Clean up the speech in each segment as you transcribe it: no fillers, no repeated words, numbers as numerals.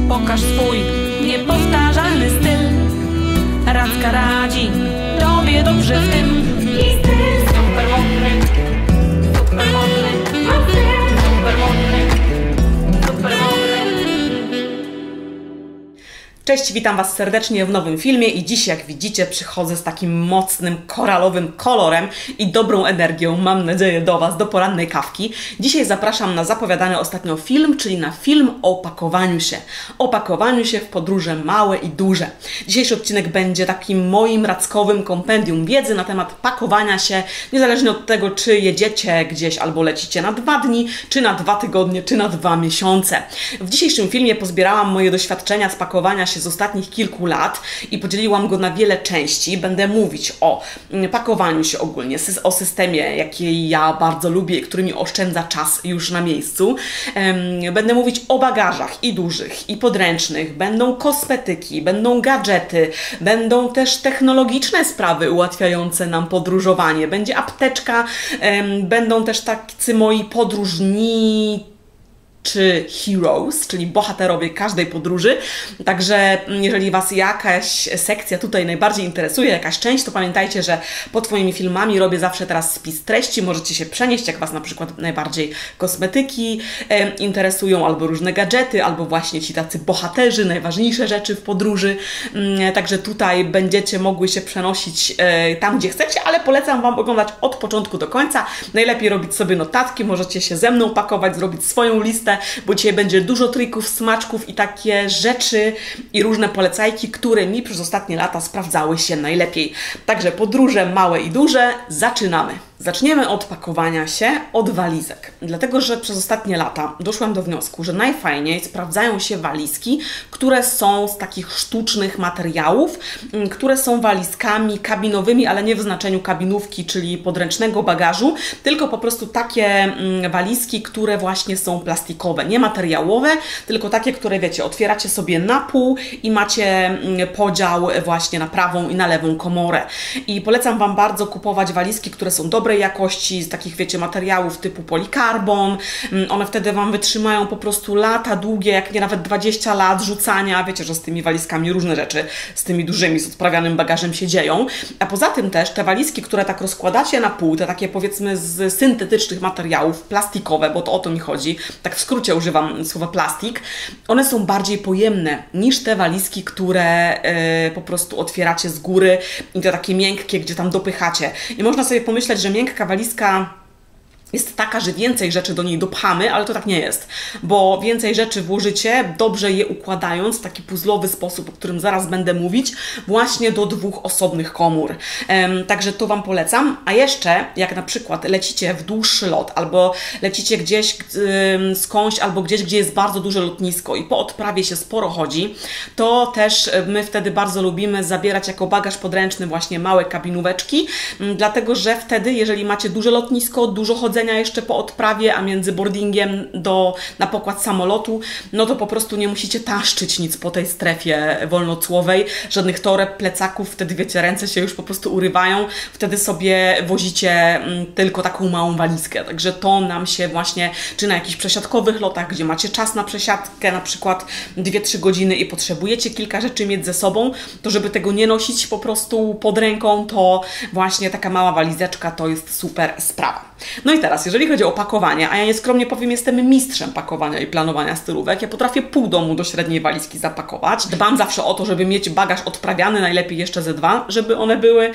Pokaż swój niepowtarzalny styl. Radka radzi tobie dobrze w tym. I styl super mądry, super mądry, super mądry, super mądry. Cześć, witam Was serdecznie w nowym filmie i dziś, jak widzicie, przychodzę z takim mocnym, koralowym kolorem i dobrą energią, mam nadzieję, do Was, do porannej kawki. Dzisiaj zapraszam na zapowiadany ostatnio film, czyli na film o pakowaniu się. O pakowaniu się w podróże małe i duże. Dzisiejszy odcinek będzie takim moim rackowym kompendium wiedzy na temat pakowania się, niezależnie od tego, czy jedziecie gdzieś albo lecicie na 2 dni, czy na 2 tygodnie, czy na 2 miesiące. W dzisiejszym filmie pozbierałam moje doświadczenia z pakowania się z ostatnich kilku lat i podzieliłam go na wiele części. Będę mówić o pakowaniu się ogólnie, o systemie, jaki ja bardzo lubię i który mi oszczędza czas już na miejscu. Będę mówić o bagażach i dużych, i podręcznych. Będą kosmetyki, będą gadżety, będą też technologiczne sprawy ułatwiające nam podróżowanie. Będzie apteczka, będą też tacy moi podróżni czy heroes, czyli bohaterowie każdej podróży. Także jeżeli Was jakaś sekcja tutaj najbardziej interesuje, jakaś część, to pamiętajcie, że pod moimi filmami robię zawsze teraz spis treści. Możecie się przenieść, jak Was na przykład najbardziej kosmetyki interesują, albo różne gadżety, albo właśnie ci tacy bohaterzy, najważniejsze rzeczy w podróży. Także tutaj będziecie mogły się przenosić tam, gdzie chcecie, ale polecam Wam oglądać od początku do końca. Najlepiej robić sobie notatki, możecie się ze mną pakować, zrobić swoją listę, bo dzisiaj będzie dużo trików, smaczków i takie rzeczy i różne polecajki, które mi przez ostatnie lata sprawdzały się najlepiej. Także podróże małe i duże, zaczynamy. Zaczniemy od pakowania się, od walizek. Dlatego, że przez ostatnie lata doszłam do wniosku, że najfajniej sprawdzają się walizki, które są z takich sztucznych materiałów, które są walizkami kabinowymi, ale nie w znaczeniu kabinówki, czyli podręcznego bagażu, tylko po prostu takie walizki, które właśnie są plastikowe, nie materiałowe, tylko takie, które wiecie, otwieracie sobie na pół i macie podział właśnie na prawą i na lewą komorę. I polecam Wam bardzo kupować walizki, które są dobrej jakości, z takich wiecie materiałów typu polikarbon. One wtedy Wam wytrzymają po prostu lata długie, jak nie nawet 20 lat rzucania. Wiecie, że z tymi walizkami różne rzeczy, z tymi dużymi, z odprawianym bagażem się dzieją. A poza tym też te walizki, które tak rozkładacie na pół, te takie powiedzmy z syntetycznych materiałów, plastikowe, bo to o to mi chodzi, tak w skrócie używam słowa plastik, one są bardziej pojemne niż te walizki, które po prostu otwieracie z góry i to takie miękkie, gdzie tam dopychacie. I można sobie pomyśleć, że miękka walizka jest taka, że więcej rzeczy do niej dopchamy, ale to tak nie jest, bo więcej rzeczy włożycie, dobrze je układając w taki puzzlowy sposób, o którym zaraz będę mówić, właśnie do 2 osobnych komór. Także to Wam polecam. A jeszcze, jak na przykład lecicie w dłuższy lot, albo lecicie gdzieś skądś, albo gdzieś, gdzie jest bardzo duże lotnisko i po odprawie się sporo chodzi, to też my wtedy bardzo lubimy zabierać jako bagaż podręczny właśnie małe kabinóweczki, dlatego, że wtedy, jeżeli macie duże lotnisko, dużo chodzenia jeszcze po odprawie, a między boardingiem na pokład samolotu, no to po prostu nie musicie taszczyć nic po tej strefie wolnocłowej, żadnych toreb, plecaków, wtedy wiecie, ręce się już po prostu urywają, wtedy sobie wozicie tylko taką małą walizkę, także to nam się właśnie, czy na jakichś przesiadkowych lotach, gdzie macie czas na przesiadkę, na przykład 2-3 godziny i potrzebujecie kilka rzeczy mieć ze sobą, to żeby tego nie nosić po prostu pod ręką, to właśnie taka mała walizeczka to jest super sprawa. No i teraz, jeżeli chodzi o pakowanie, a ja nieskromnie powiem, jestem mistrzem pakowania i planowania stylówek. Ja potrafię pół domu do średniej walizki zapakować. Dbam zawsze o to, żeby mieć bagaż odprawiany, najlepiej jeszcze ze 2, żeby one były.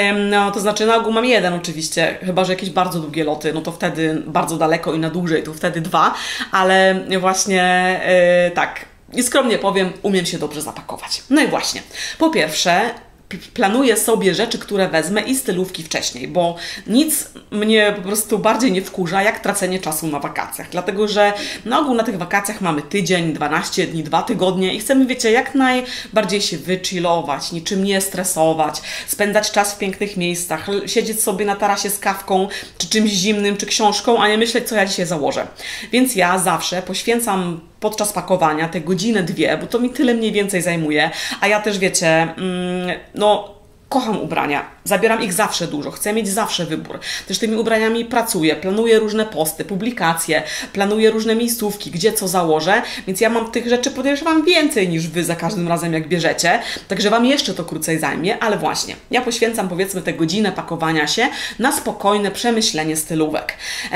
No to znaczy na ogół mam 1 oczywiście, chyba że jakieś bardzo długie loty, no to wtedy bardzo daleko i na dłużej, to wtedy 2, ale właśnie tak, nieskromnie powiem, umiem się dobrze zapakować. No i właśnie, po pierwsze, planuję sobie rzeczy, które wezmę i stylówki wcześniej, bo nic mnie po prostu bardziej nie wkurza, jak tracenie czasu na wakacjach. Dlatego, że na ogół na tych wakacjach mamy tydzień, 12 dni, 2 tygodnie i chcemy, wiecie, jak najbardziej się wychillować, niczym nie stresować, spędzać czas w pięknych miejscach, siedzieć sobie na tarasie z kawką, czy czymś zimnym, czy książką, a nie myśleć, co ja dzisiaj założę. Więc ja zawsze poświęcam podczas pakowania te godzinę, 2, bo to mi tyle mniej więcej zajmuje, a ja też wiecie, no Kocham ubrania, zabieram ich zawsze dużo, chcę mieć zawsze wybór. Też tymi ubraniami pracuję, planuję różne posty, publikacje, planuję różne miejscówki, gdzie co założę, więc ja mam tych rzeczy, podejrzewam, więcej niż Wy za każdym razem jak bierzecie, także Wam jeszcze to krócej zajmie, ale właśnie, ja poświęcam powiedzmy tę godzinę pakowania się na spokojne przemyślenie stylówek.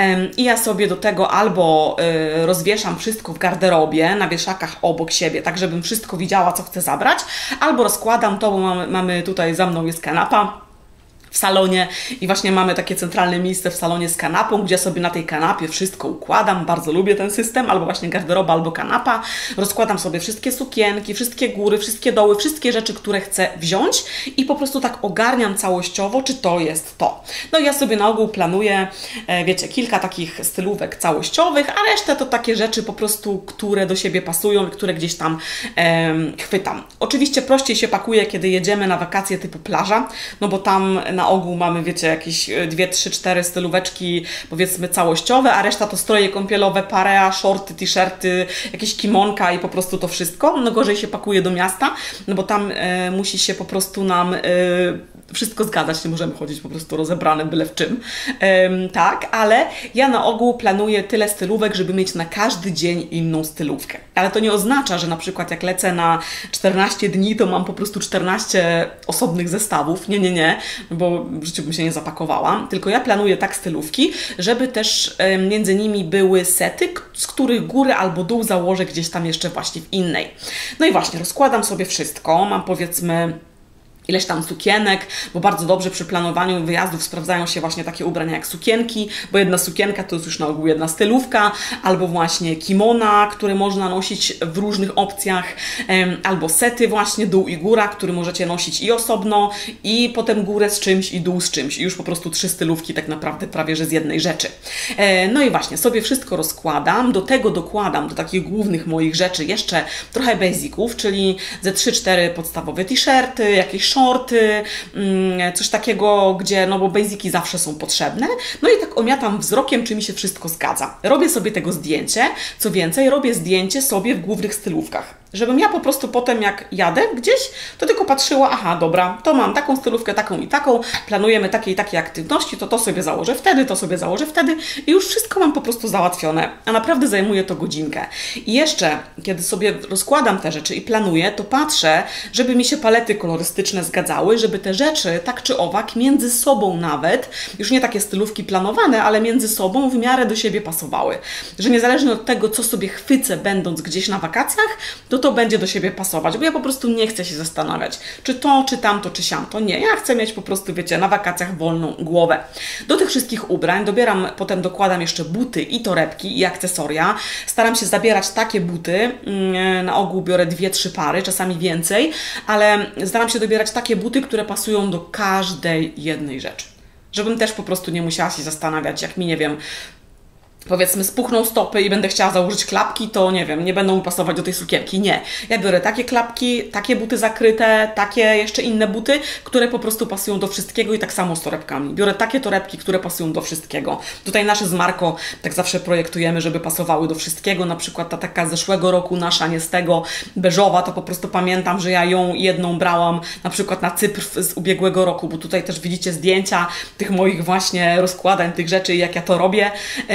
I ja sobie do tego albo rozwieszam wszystko w garderobie, na wieszakach obok siebie, tak żebym wszystko widziała, co chcę zabrać, albo rozkładam to, bo mamy tutaj za mną jest kanapa w salonie i właśnie mamy takie centralne miejsce w salonie z kanapą, gdzie sobie na tej kanapie wszystko układam, bardzo lubię ten system, albo właśnie garderoba, albo kanapa, rozkładam sobie wszystkie sukienki, wszystkie góry, wszystkie doły, wszystkie rzeczy, które chcę wziąć i po prostu tak ogarniam całościowo, czy to jest to. No i ja sobie na ogół planuję, wiecie, kilka takich stylówek całościowych, a resztę to takie rzeczy po prostu, które do siebie pasują i które gdzieś tam chwytam. Oczywiście prościej się pakuje, kiedy jedziemy na wakacje typu plaża, no bo tam na ogół mamy, wiecie, jakieś 2, 3, 4 stylóweczki, powiedzmy, całościowe, a reszta to stroje kąpielowe, parea, shorty, t-shirty, jakieś kimonka i po prostu to wszystko. No gorzej się pakuje do miasta, no bo tam musi się po prostu nam wszystko zgadzać, nie możemy chodzić po prostu rozebrane byle w czym. Tak, ale ja na ogół planuję tyle stylówek, żeby mieć na każdy dzień inną stylówkę. Ale to nie oznacza, że na przykład jak lecę na 14 dni, to mam po prostu 14 osobnych zestawów. Nie, nie, nie, bo w życiu bym się nie zapakowała. Tylko ja planuję tak stylówki, żeby też między nimi były sety, z których górę albo dół założę gdzieś tam jeszcze właśnie w innej. No i właśnie, rozkładam sobie wszystko. Mam powiedzmy ileś tam sukienek, bo bardzo dobrze przy planowaniu wyjazdów sprawdzają się właśnie takie ubrania jak sukienki, bo jedna sukienka to jest już na ogół jedna stylówka, albo właśnie kimona, które można nosić w różnych opcjach, albo sety właśnie, dół i góra, które możecie nosić i osobno, i potem górę z czymś i dół z czymś. I już po prostu 3 stylówki tak naprawdę prawie że z jednej rzeczy. No i właśnie, sobie wszystko rozkładam, do tego dokładam, do takich głównych moich rzeczy jeszcze trochę basiców, czyli ze 3-4 podstawowe t-shirty, jakieś shorty, coś takiego, gdzie, no bo basiki zawsze są potrzebne. No i tak omiatam wzrokiem, czy mi się wszystko zgadza. Robię sobie tego zdjęcie, co więcej, robię zdjęcie sobie w głównych stylówkach. Żebym ja po prostu potem jak jadę gdzieś, to tylko patrzyła, aha, dobra, to mam taką stylówkę, taką i taką, planujemy takie i takie aktywności, to sobie założę wtedy, to sobie założę wtedy i już wszystko mam po prostu załatwione. A naprawdę zajmuje to godzinkę. I jeszcze, kiedy sobie rozkładam te rzeczy i planuję, to patrzę, żeby mi się palety kolorystyczne zgadzały, żeby te rzeczy, tak czy owak, między sobą nawet, już nie takie stylówki planowane, ale między sobą w miarę do siebie pasowały. Że niezależnie od tego, co sobie chwycę, będąc gdzieś na wakacjach, to będzie do siebie pasować, bo ja po prostu nie chcę się zastanawiać, czy to, czy tamto, czy siamto. Nie, ja chcę mieć po prostu, wiecie, na wakacjach wolną głowę. Do tych wszystkich ubrań potem dokładam jeszcze buty i torebki i akcesoria. Staram się zabierać takie buty, na ogół biorę 2-3 pary, czasami więcej, ale staram się dobierać takie buty, które pasują do każdej jednej rzeczy. Żebym też po prostu nie musiała się zastanawiać, jak mi, nie wiem, powiedzmy spuchną stopy i będę chciała założyć klapki, to nie wiem, nie będą mi pasować do tej sukienki. Nie. Ja biorę takie klapki, takie buty zakryte, takie jeszcze inne buty, które po prostu pasują do wszystkiego i tak samo z torebkami. Biorę takie torebki, które pasują do wszystkiego. Tutaj nasze z Marko tak zawsze projektujemy, żeby pasowały do wszystkiego. Na przykład ta taka z zeszłego roku nasza, nie z tego, beżowa, to po prostu pamiętam, że ja ją jedną brałam na przykład na Cypr z ubiegłego roku, bo tutaj też widzicie zdjęcia tych moich właśnie rozkładań, tych rzeczy, jak ja to robię.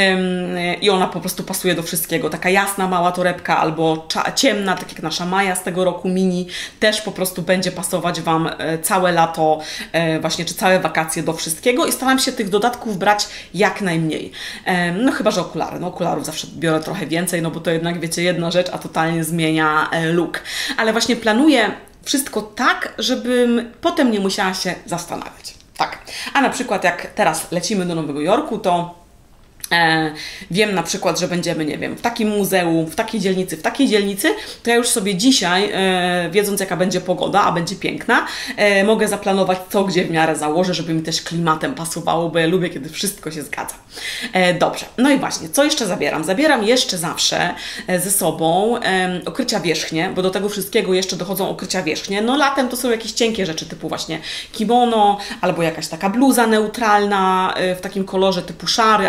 I ona po prostu pasuje do wszystkiego. Taka jasna, mała torebka albo ciemna, tak jak nasza Maja z tego roku mini, też po prostu będzie pasować Wam całe lato, właśnie czy całe wakacje do wszystkiego i staram się tych dodatków brać jak najmniej. No chyba, że okulary. No okularów zawsze biorę trochę więcej, no bo to jednak, wiecie, jedna rzecz, a totalnie zmienia look. Ale właśnie planuję wszystko tak, żebym potem nie musiała się zastanawiać. Tak. A na przykład jak teraz lecimy do Nowego Jorku, to wiem na przykład, że będziemy, nie wiem, w takim muzeum, w takiej dzielnicy, to ja już sobie dzisiaj, wiedząc jaka będzie pogoda, a będzie piękna, mogę zaplanować co gdzie w miarę założę, żeby mi też klimatem pasowało, bo ja lubię, kiedy wszystko się zgadza. Dobrze, no i właśnie, co jeszcze zabieram? Zabieram jeszcze zawsze ze sobą okrycia wierzchnie, bo do tego wszystkiego jeszcze dochodzą okrycia wierzchnie. No latem to są jakieś cienkie rzeczy, typu właśnie kimono, albo jakaś taka bluza neutralna w takim kolorze typu szary albo beż,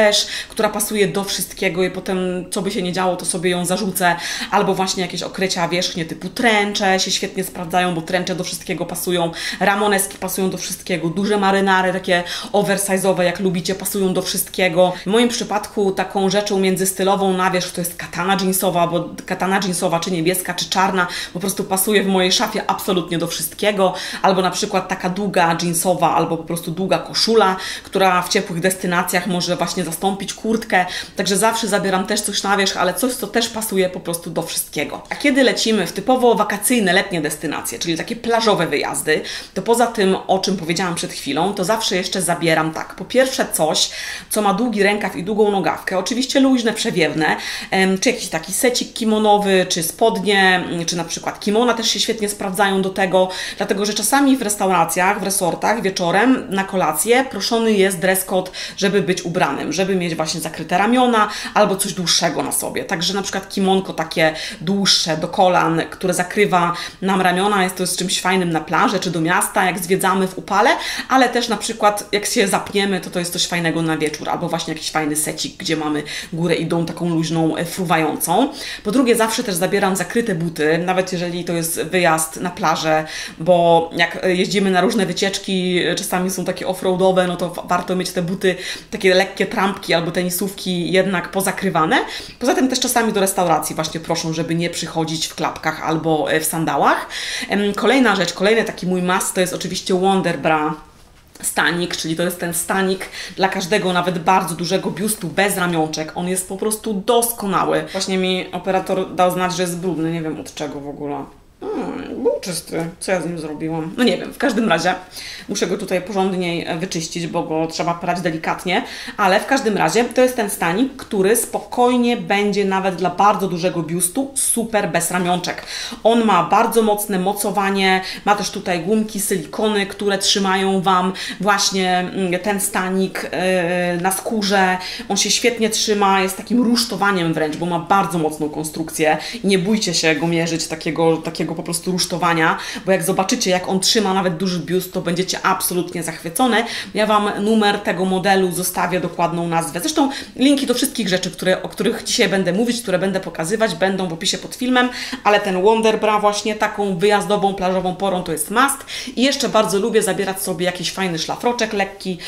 też, która pasuje do wszystkiego i potem co by się nie działo, to sobie ją zarzucę, albo właśnie jakieś okrycia wierzchnie typu trencze się świetnie sprawdzają, bo trencze do wszystkiego pasują, ramoneski pasują do wszystkiego, duże marynary, takie oversize'owe, jak lubicie, pasują do wszystkiego. W moim przypadku taką rzeczą międzystylową na wierzch to jest katana jeansowa, bo katana jeansowa, czy niebieska, czy czarna, po prostu pasuje w mojej szafie absolutnie do wszystkiego, albo na przykład taka długa jeansowa, albo po prostu długa koszula, która w ciepłych destynacjach może właśnie zastąpić kurtkę, także zawsze zabieram też coś na wierzch, ale coś, co też pasuje po prostu do wszystkiego. A kiedy lecimy w typowo wakacyjne, letnie destynacje, czyli takie plażowe wyjazdy, to poza tym, o czym powiedziałam przed chwilą, to zawsze jeszcze zabieram tak, po pierwsze coś, co ma długi rękaw i długą nogawkę, oczywiście luźne, przewiewne, czy jakiś taki secik kimonowy, czy spodnie, czy na przykład kimona też się świetnie sprawdzają do tego, dlatego że czasami w restauracjach, w resortach wieczorem na kolację proszony jest dress code, żeby być ubranym, żeby mieć właśnie zakryte ramiona albo coś dłuższego na sobie. Także na przykład kimonko takie dłuższe do kolan, które zakrywa nam ramiona, jest to z czymś fajnym na plaży czy do miasta, jak zwiedzamy w upale, ale też na przykład jak się zapniemy, to jest coś fajnego na wieczór, albo właśnie jakiś fajny secik, gdzie mamy górę idą taką luźną, fruwającą. Po drugie, zawsze też zabieram zakryte buty, nawet jeżeli to jest wyjazd na plażę, bo jak jeździmy na różne wycieczki, czasami są takie off-roadowe, no to warto mieć te buty, takie lekkie trampki albo tenisówki jednak pozakrywane. Poza tym też czasami do restauracji właśnie proszą, żeby nie przychodzić w klapkach albo w sandałach. Kolejna rzecz, kolejny taki mój must to jest oczywiście Wonder Bra stanik, czyli to jest ten stanik dla każdego, nawet bardzo dużego biustu, bez ramionczek. On jest po prostu doskonały. Właśnie mi operator dał znać, że jest brudny, nie wiem od czego w ogóle. Był czysty. Co ja z nim zrobiłam? No nie wiem, w każdym razie muszę go tutaj porządniej wyczyścić, bo go trzeba prać delikatnie, ale w każdym razie to jest ten stanik, który spokojnie będzie nawet dla bardzo dużego biustu super bez ramionczek. On ma bardzo mocne mocowanie, ma też tutaj gumki, silikony, które trzymają Wam właśnie ten stanik na skórze. On się świetnie trzyma, jest takim rusztowaniem wręcz, bo ma bardzo mocną konstrukcję. Nie bójcie się go mierzyć, takiego po prostu rusztowania, bo jak zobaczycie, jak on trzyma nawet duży biust, to będziecie absolutnie zachwycone. Ja Wam numer tego modelu zostawię, dokładną nazwę. Zresztą linki do wszystkich rzeczy, o których dzisiaj będę mówić, które będę pokazywać, będą w opisie pod filmem, ale ten Wonder Bra właśnie taką wyjazdową, plażową porą to jest must. I jeszcze bardzo lubię zabierać sobie jakiś fajny szlafroczek lekki,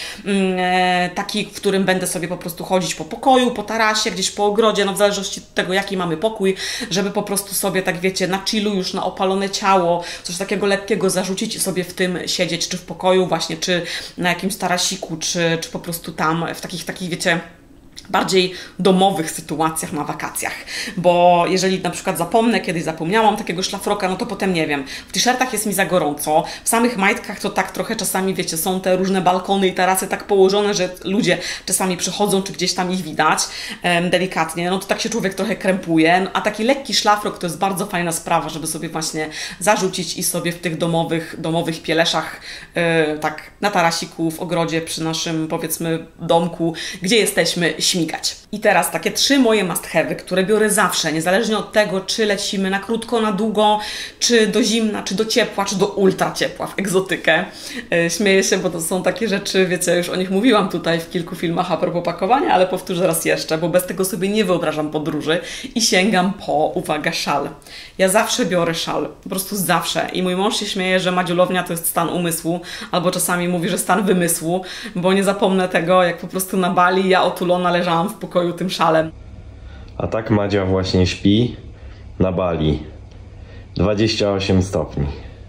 taki, w którym będę sobie po prostu chodzić po pokoju, po tarasie, gdzieś po ogrodzie, no w zależności od tego, jaki mamy pokój, żeby po prostu sobie, tak wiecie, na chillu już na opalone ciało, coś takiego lekkiego zarzucić i sobie w tym siedzieć, czy w pokoju właśnie, czy na jakimś tarasiku, czy po prostu tam w takich wiecie, bardziej domowych sytuacjach na wakacjach, bo jeżeli na przykład kiedyś zapomniałam takiego szlafroka, no to potem nie wiem, w t-shirtach jest mi za gorąco, w samych majtkach to tak trochę czasami, wiecie, są te różne balkony i tarasy tak położone, że ludzie czasami przychodzą, czy gdzieś tam ich widać delikatnie, no to tak się człowiek trochę krępuje, no, a taki lekki szlafrok to jest bardzo fajna sprawa, żeby sobie właśnie zarzucić i sobie w tych domowych pieleszach, tak na tarasiku, w ogrodzie, przy naszym, powiedzmy, domku, gdzie jesteśmy, śmigać. I teraz takie 3 moje must have'y, które biorę zawsze, niezależnie od tego, czy lecimy na krótko, na długo, czy do zimna, czy do ciepła, czy do ultra ciepła, w egzotykę. Śmieję się, bo to są takie rzeczy, wiecie, już o nich mówiłam tutaj w kilku filmach a propos pakowania, ale powtórzę raz jeszcze, bo bez tego sobie nie wyobrażam podróży i sięgam po, uwaga, szal. Ja zawsze biorę szal, po prostu zawsze. I mój mąż się śmieje, że madziulownia to jest stan umysłu, albo czasami mówi, że stan wymysłu, bo nie zapomnę tego, jak po prostu na Bali ja otulona leżałam w pokoju tym szalem. A tak Madzia właśnie śpi na Bali. 28 stopni.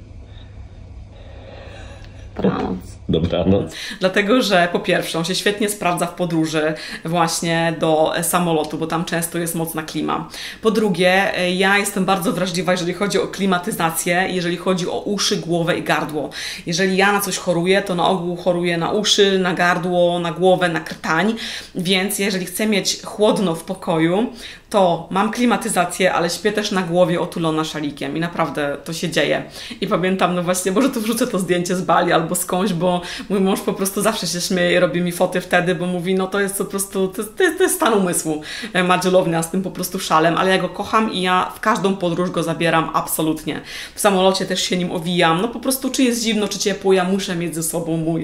Dobranoc. Dobranoc. Dlatego, że po pierwsze on się świetnie sprawdza w podróży właśnie do samolotu, bo tam często jest mocna klima. Po drugie, ja jestem bardzo wrażliwa, jeżeli chodzi o klimatyzację, jeżeli chodzi o uszy, głowę i gardło. Jeżeli ja na coś choruję, to na ogół choruję na uszy, na gardło, na głowę, na krtań, więc jeżeli chcę mieć chłodno w pokoju, to mam klimatyzację, ale śpię też na głowie otulona szalikiem i naprawdę to się dzieje. I pamiętam, no właśnie, może tu wrzucę to zdjęcie z Bali albo skądś, bo to mój mąż po prostu zawsze się śmieje i robi mi foty wtedy, bo mówi, no to jest po prostu, to jest stan umysłu Madziulownia z tym po prostu szalem, ale ja go kocham i ja w każdą podróż go zabieram absolutnie. W samolocie też się nim owijam, no po prostu czy jest zimno, czy ciepło, ja muszę mieć ze sobą mój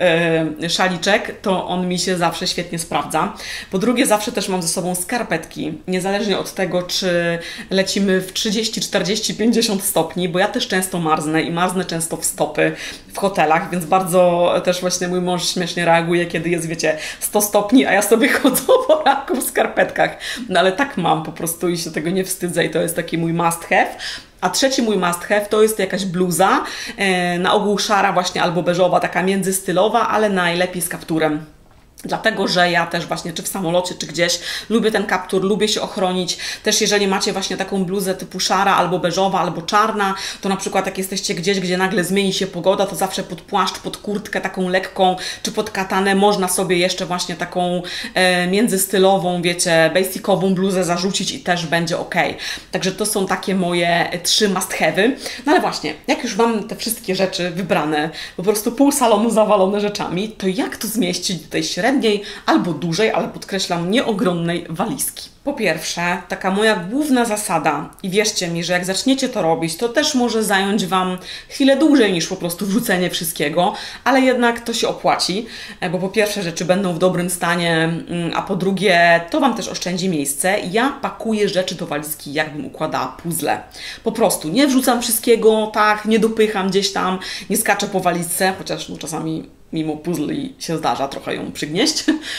szaliczek, to on mi się zawsze świetnie sprawdza. Po drugie, zawsze też mam ze sobą skarpetki, niezależnie od tego, czy lecimy w 30, 40, 50 stopni, bo ja też często marznę i marznę często w stopy w hotelach, więc bardzo też właśnie mój mąż śmiesznie reaguje, kiedy jest, wiecie, 100 stopni, a ja sobie chodzę po ranku w skarpetkach. No ale tak mam po prostu i się tego nie wstydzę i to jest taki mój must have. A trzeci mój must have to jest jakaś bluza, na ogół szara właśnie albo beżowa, taka międzystylowa, ale najlepiej z kapturem. Dlatego, że ja też właśnie, czy w samolocie, czy gdzieś, lubię ten kaptur, lubię się ochronić. Też jeżeli macie właśnie taką bluzę typu szara, albo beżowa, albo czarna, to na przykład jak jesteście gdzieś, gdzie nagle zmieni się pogoda, to zawsze pod płaszcz, pod kurtkę taką lekką, czy pod katanę można sobie jeszcze właśnie taką międzystylową, wiecie, basicową bluzę zarzucić i też będzie ok. Także to są takie moje 3 must have'y. No ale właśnie, jak już mam te wszystkie rzeczy wybrane, po prostu pół salonu zawalone rzeczami, to jak to zmieścić do tej średniej albo dużej, ale podkreślam, nie ogromnej walizki? Po pierwsze, taka moja główna zasada i wierzcie mi, że jak zaczniecie to robić, to też może zająć Wam chwilę dłużej niż po prostu wrzucenie wszystkiego, ale jednak to się opłaci, bo po pierwsze rzeczy będą w dobrym stanie, a po drugie to Wam też oszczędzi miejsce. Ja pakuję rzeczy do walizki, jakbym układała puzzle. Po prostu nie wrzucam wszystkiego, tak, nie dopycham gdzieś tam, nie skaczę po walizce, chociaż no, czasami mimo puzli się zdarza trochę ją przygnieść,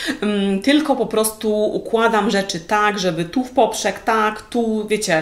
tylko po prostu układam rzeczy tak, żeby tu w poprzek, tak, tu, wiecie,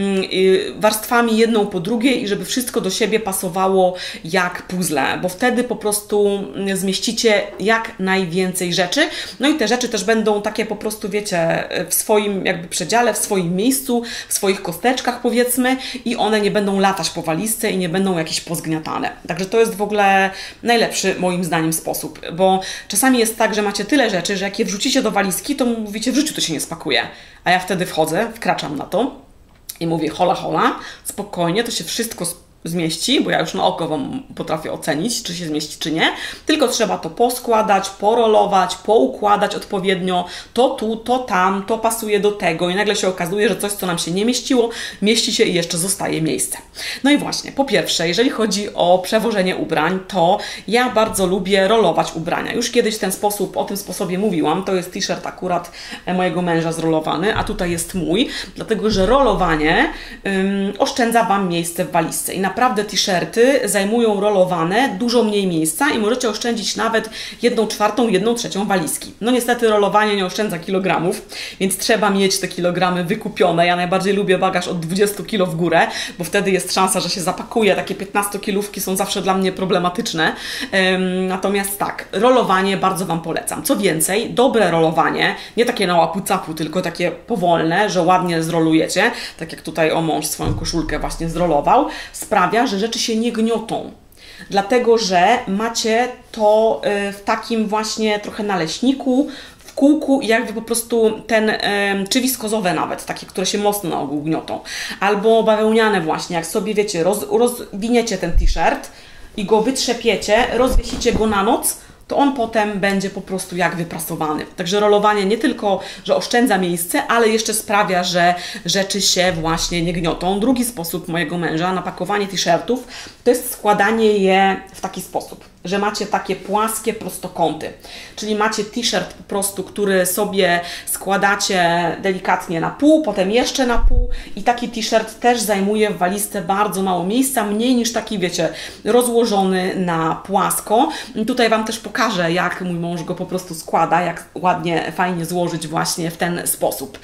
warstwami jedną po drugiej i żeby wszystko do siebie pasowało jak puzzle, bo wtedy po prostu zmieścicie jak najwięcej rzeczy, no i te rzeczy też będą takie po prostu, wiecie, w swoim jakby przedziale, w swoim miejscu, w swoich kosteczkach powiedzmy i one nie będą latać po walizce i nie będą jakieś pozgniatane. Także to jest w ogóle najlepszy moim zdaniem sposób, bo czasami jest tak, że macie tyle rzeczy, że jak je wrzucicie do walizki, to mówicie, w życiu to się nie spakuje. A ja wtedy wchodzę, wkraczam na to i mówię, hola, hola, spokojnie, to się wszystko zmieści, bo ja już na oko Wam potrafię ocenić, czy się zmieści, czy nie. Tylko trzeba to poskładać, porolować, poukładać odpowiednio. To tu, to tam, to pasuje do tego i nagle się okazuje, że coś, co nam się nie mieściło, mieści się i jeszcze zostaje miejsce. No i właśnie, po pierwsze, jeżeli chodzi o przewożenie ubrań, to ja bardzo lubię rolować ubrania. Już kiedyś o tym sposobie mówiłam. To jest t-shirt akurat mojego męża zrolowany, a tutaj jest mój, dlatego, że rolowanie oszczędza Wam miejsce w walizce. I naprawdę t-shirty zajmują rolowane dużo mniej miejsca i możecie oszczędzić nawet 1/4, 1/3 walizki. No niestety rolowanie nie oszczędza kilogramów, więc trzeba mieć te kilogramy wykupione. Ja najbardziej lubię bagaż od 20 kg w górę, bo wtedy jest szansa, że się zapakuje. Takie 15-kilówki są zawsze dla mnie problematyczne. Natomiast tak, rolowanie bardzo Wam polecam. Co więcej, dobre rolowanie, nie takie na łapu-capu, tylko takie powolne, że ładnie zrolujecie, tak jak tutaj mąż swoją koszulkę właśnie zrolował, sprawia, że rzeczy się nie gniotą. Dlatego, że macie to w takim właśnie trochę naleśniku, w kółku i jakby po prostu czy wiskozowe nawet, takie, które się mocno na ogół gniotą. Albo bawełniane właśnie, jak sobie wiecie, rozwiniecie ten t-shirt i go wytrzepiecie, rozwiesicie go na noc, to on potem będzie po prostu jak wyprasowany. Także rolowanie nie tylko, że oszczędza miejsce, ale jeszcze sprawia, że rzeczy się właśnie nie gniotą. Drugi sposób mojego męża na pakowanie t-shirtów to jest składanie je w taki sposób, że macie takie płaskie prostokąty. Czyli macie t-shirt po prostu, który sobie składacie delikatnie na pół, potem jeszcze na pół i taki t-shirt też zajmuje w walizce bardzo mało miejsca, mniej niż taki, wiecie, rozłożony na płasko. I tutaj Wam też pokażę, jak mój mąż go po prostu składa, jak ładnie, fajnie złożyć właśnie w ten sposób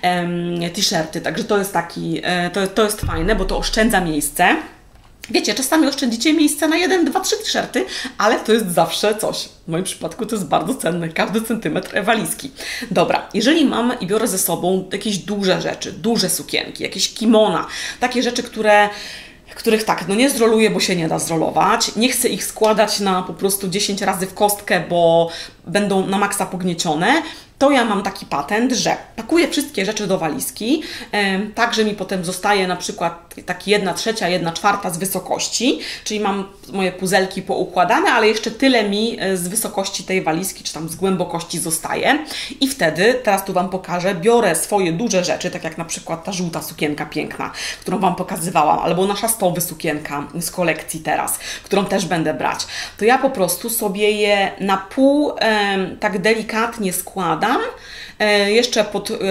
t-shirty. Także to jest taki, to jest fajne, bo to oszczędza miejsce. Wiecie, czasami oszczędzicie miejsce na 1, 2, 3 t-shirty, ale to jest zawsze coś. W moim przypadku to jest bardzo cenne, każdy centymetr walizki. Dobra, jeżeli mam i biorę ze sobą jakieś duże rzeczy, duże sukienki, jakieś kimona, takie rzeczy, których tak, no nie zroluję, bo się nie da zrolować. Nie chcę ich składać na po prostu 10 razy w kostkę, bo będą na maksa pogniecione. to ja mam taki patent, że pakuję wszystkie rzeczy do walizki, tak, że mi potem zostaje na przykład tak 1/3, 1/4 z wysokości, czyli mam moje puzelki poukładane, ale jeszcze tyle mi z wysokości tej walizki, czy tam z głębokości zostaje. I wtedy, teraz tu Wam pokażę, biorę swoje duże rzeczy, tak jak na przykład ta żółta sukienka piękna, którą Wam pokazywałam, albo nasza stowy sukienka z kolekcji teraz, którą też będę brać. To ja po prostu sobie je na pół tak delikatnie składam, jeszcze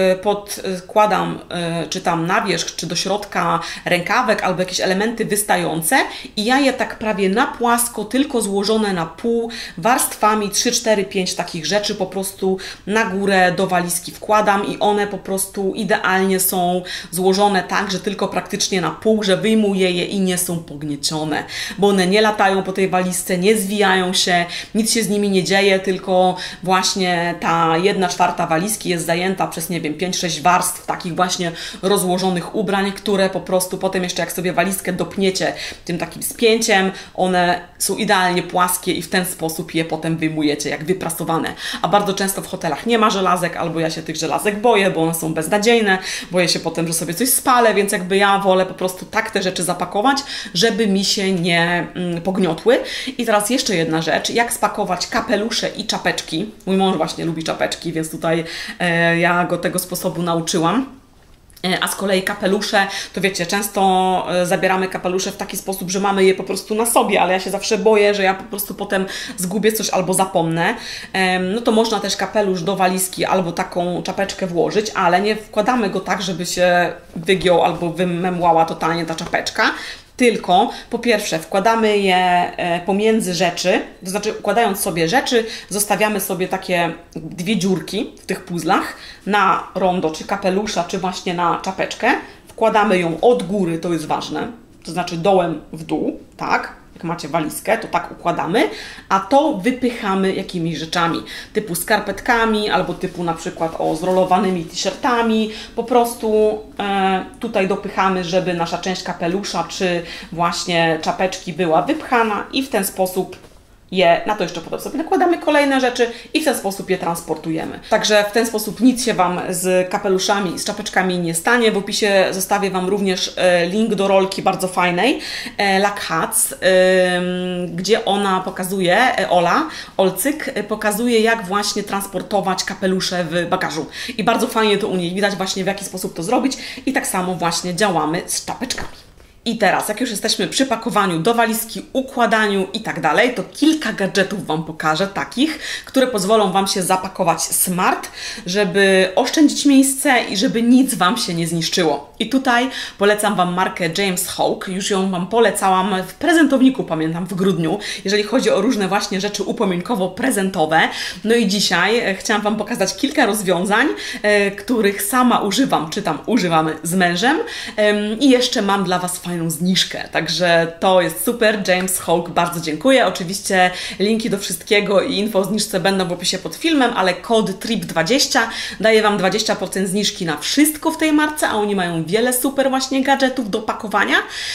podkładam czy tam na wierzch, czy do środka rękawek, albo jakieś elementy wystające i ja je tak prawie na płasko, tylko złożone na pół, warstwami 3, 4, 5 takich rzeczy po prostu na górę do walizki wkładam i one po prostu idealnie są złożone tak, że tylko praktycznie na pół, że wyjmuję je i nie są pogniecione, bo one nie latają po tej walizce, nie zwijają się, nic się z nimi nie dzieje, tylko właśnie ta 1/4 walizki jest zajęta przez, nie wiem, 5-6 warstw takich właśnie rozłożonych ubrań, które po prostu potem jeszcze jak sobie walizkę dopniecie tym takim spięciem, one są idealnie płaskie i w ten sposób je potem wyjmujecie, jak wyprasowane. A bardzo często w hotelach nie ma żelazek, albo ja się tych żelazek boję, bo one są beznadziejne, boję się potem, że sobie coś spalę, więc jakby ja wolę po prostu tak te rzeczy zapakować, żeby mi się nie pogniotły. I teraz jeszcze jedna rzecz, jak spakować kapelusze i czapeczki. Mój mąż właśnie lubi czapeczki, więc tutaj ja go tego sposobu nauczyłam. A z kolei kapelusze, to wiecie, często zabieramy kapelusze w taki sposób, że mamy je po prostu na sobie, ale ja się zawsze boję, że ja po prostu potem zgubię coś albo zapomnę. No to można też kapelusz do walizki albo taką czapeczkę włożyć, ale nie wkładamy go tak, żeby się wygiął albo wymemłała totalnie ta czapeczka. Tylko po pierwsze wkładamy je pomiędzy rzeczy, to znaczy układając sobie rzeczy, zostawiamy sobie takie 2 dziurki w tych puzzlach na rondo, czy kapelusza, czy właśnie na czapeczkę. Wkładamy ją od góry, to jest ważne, to znaczy dołem w dół, tak? Jak macie walizkę, to tak układamy, a to wypychamy jakimiś rzeczami, typu skarpetkami, albo typu na przykład zrolowanymi t-shirtami, po prostu tutaj dopychamy, żeby nasza część kapelusza, czy właśnie czapeczki była wypchana i w ten sposób na to jeszcze potem sobie nakładamy kolejne rzeczy i w ten sposób je transportujemy. Także w ten sposób nic się Wam z kapeluszami i z czapeczkami nie stanie. W opisie zostawię Wam również link do rolki bardzo fajnej, Luck Hats, gdzie ona pokazuje, Olcyk, pokazuje, jak właśnie transportować kapelusze w bagażu. I bardzo fajnie to u niej widać właśnie, w jaki sposób to zrobić i tak samo właśnie działamy z czapeczkami. I teraz, jak już jesteśmy przy pakowaniu do walizki, układaniu i tak dalej, to kilka gadżetów Wam pokażę, takich, które pozwolą Wam się zapakować smart, żeby oszczędzić miejsce i żeby nic Wam się nie zniszczyło. I tutaj polecam Wam markę James Hawk, już ją Wam polecałam w prezentowniku, pamiętam, w grudniu, jeżeli chodzi o różne właśnie rzeczy upominkowo-prezentowe. No i dzisiaj chciałam Wam pokazać kilka rozwiązań, których sama używam, czy tam używamy z mężem i jeszcze mam dla Was fajną zniżkę, także to jest super. James Hawk, bardzo dziękuję. Oczywiście linki do wszystkiego i info o zniżce będą w opisie pod filmem, ale kod TRIP20 daje Wam 20% zniżki na wszystko w tej marce, a oni mają wiele super właśnie gadżetów do pakowania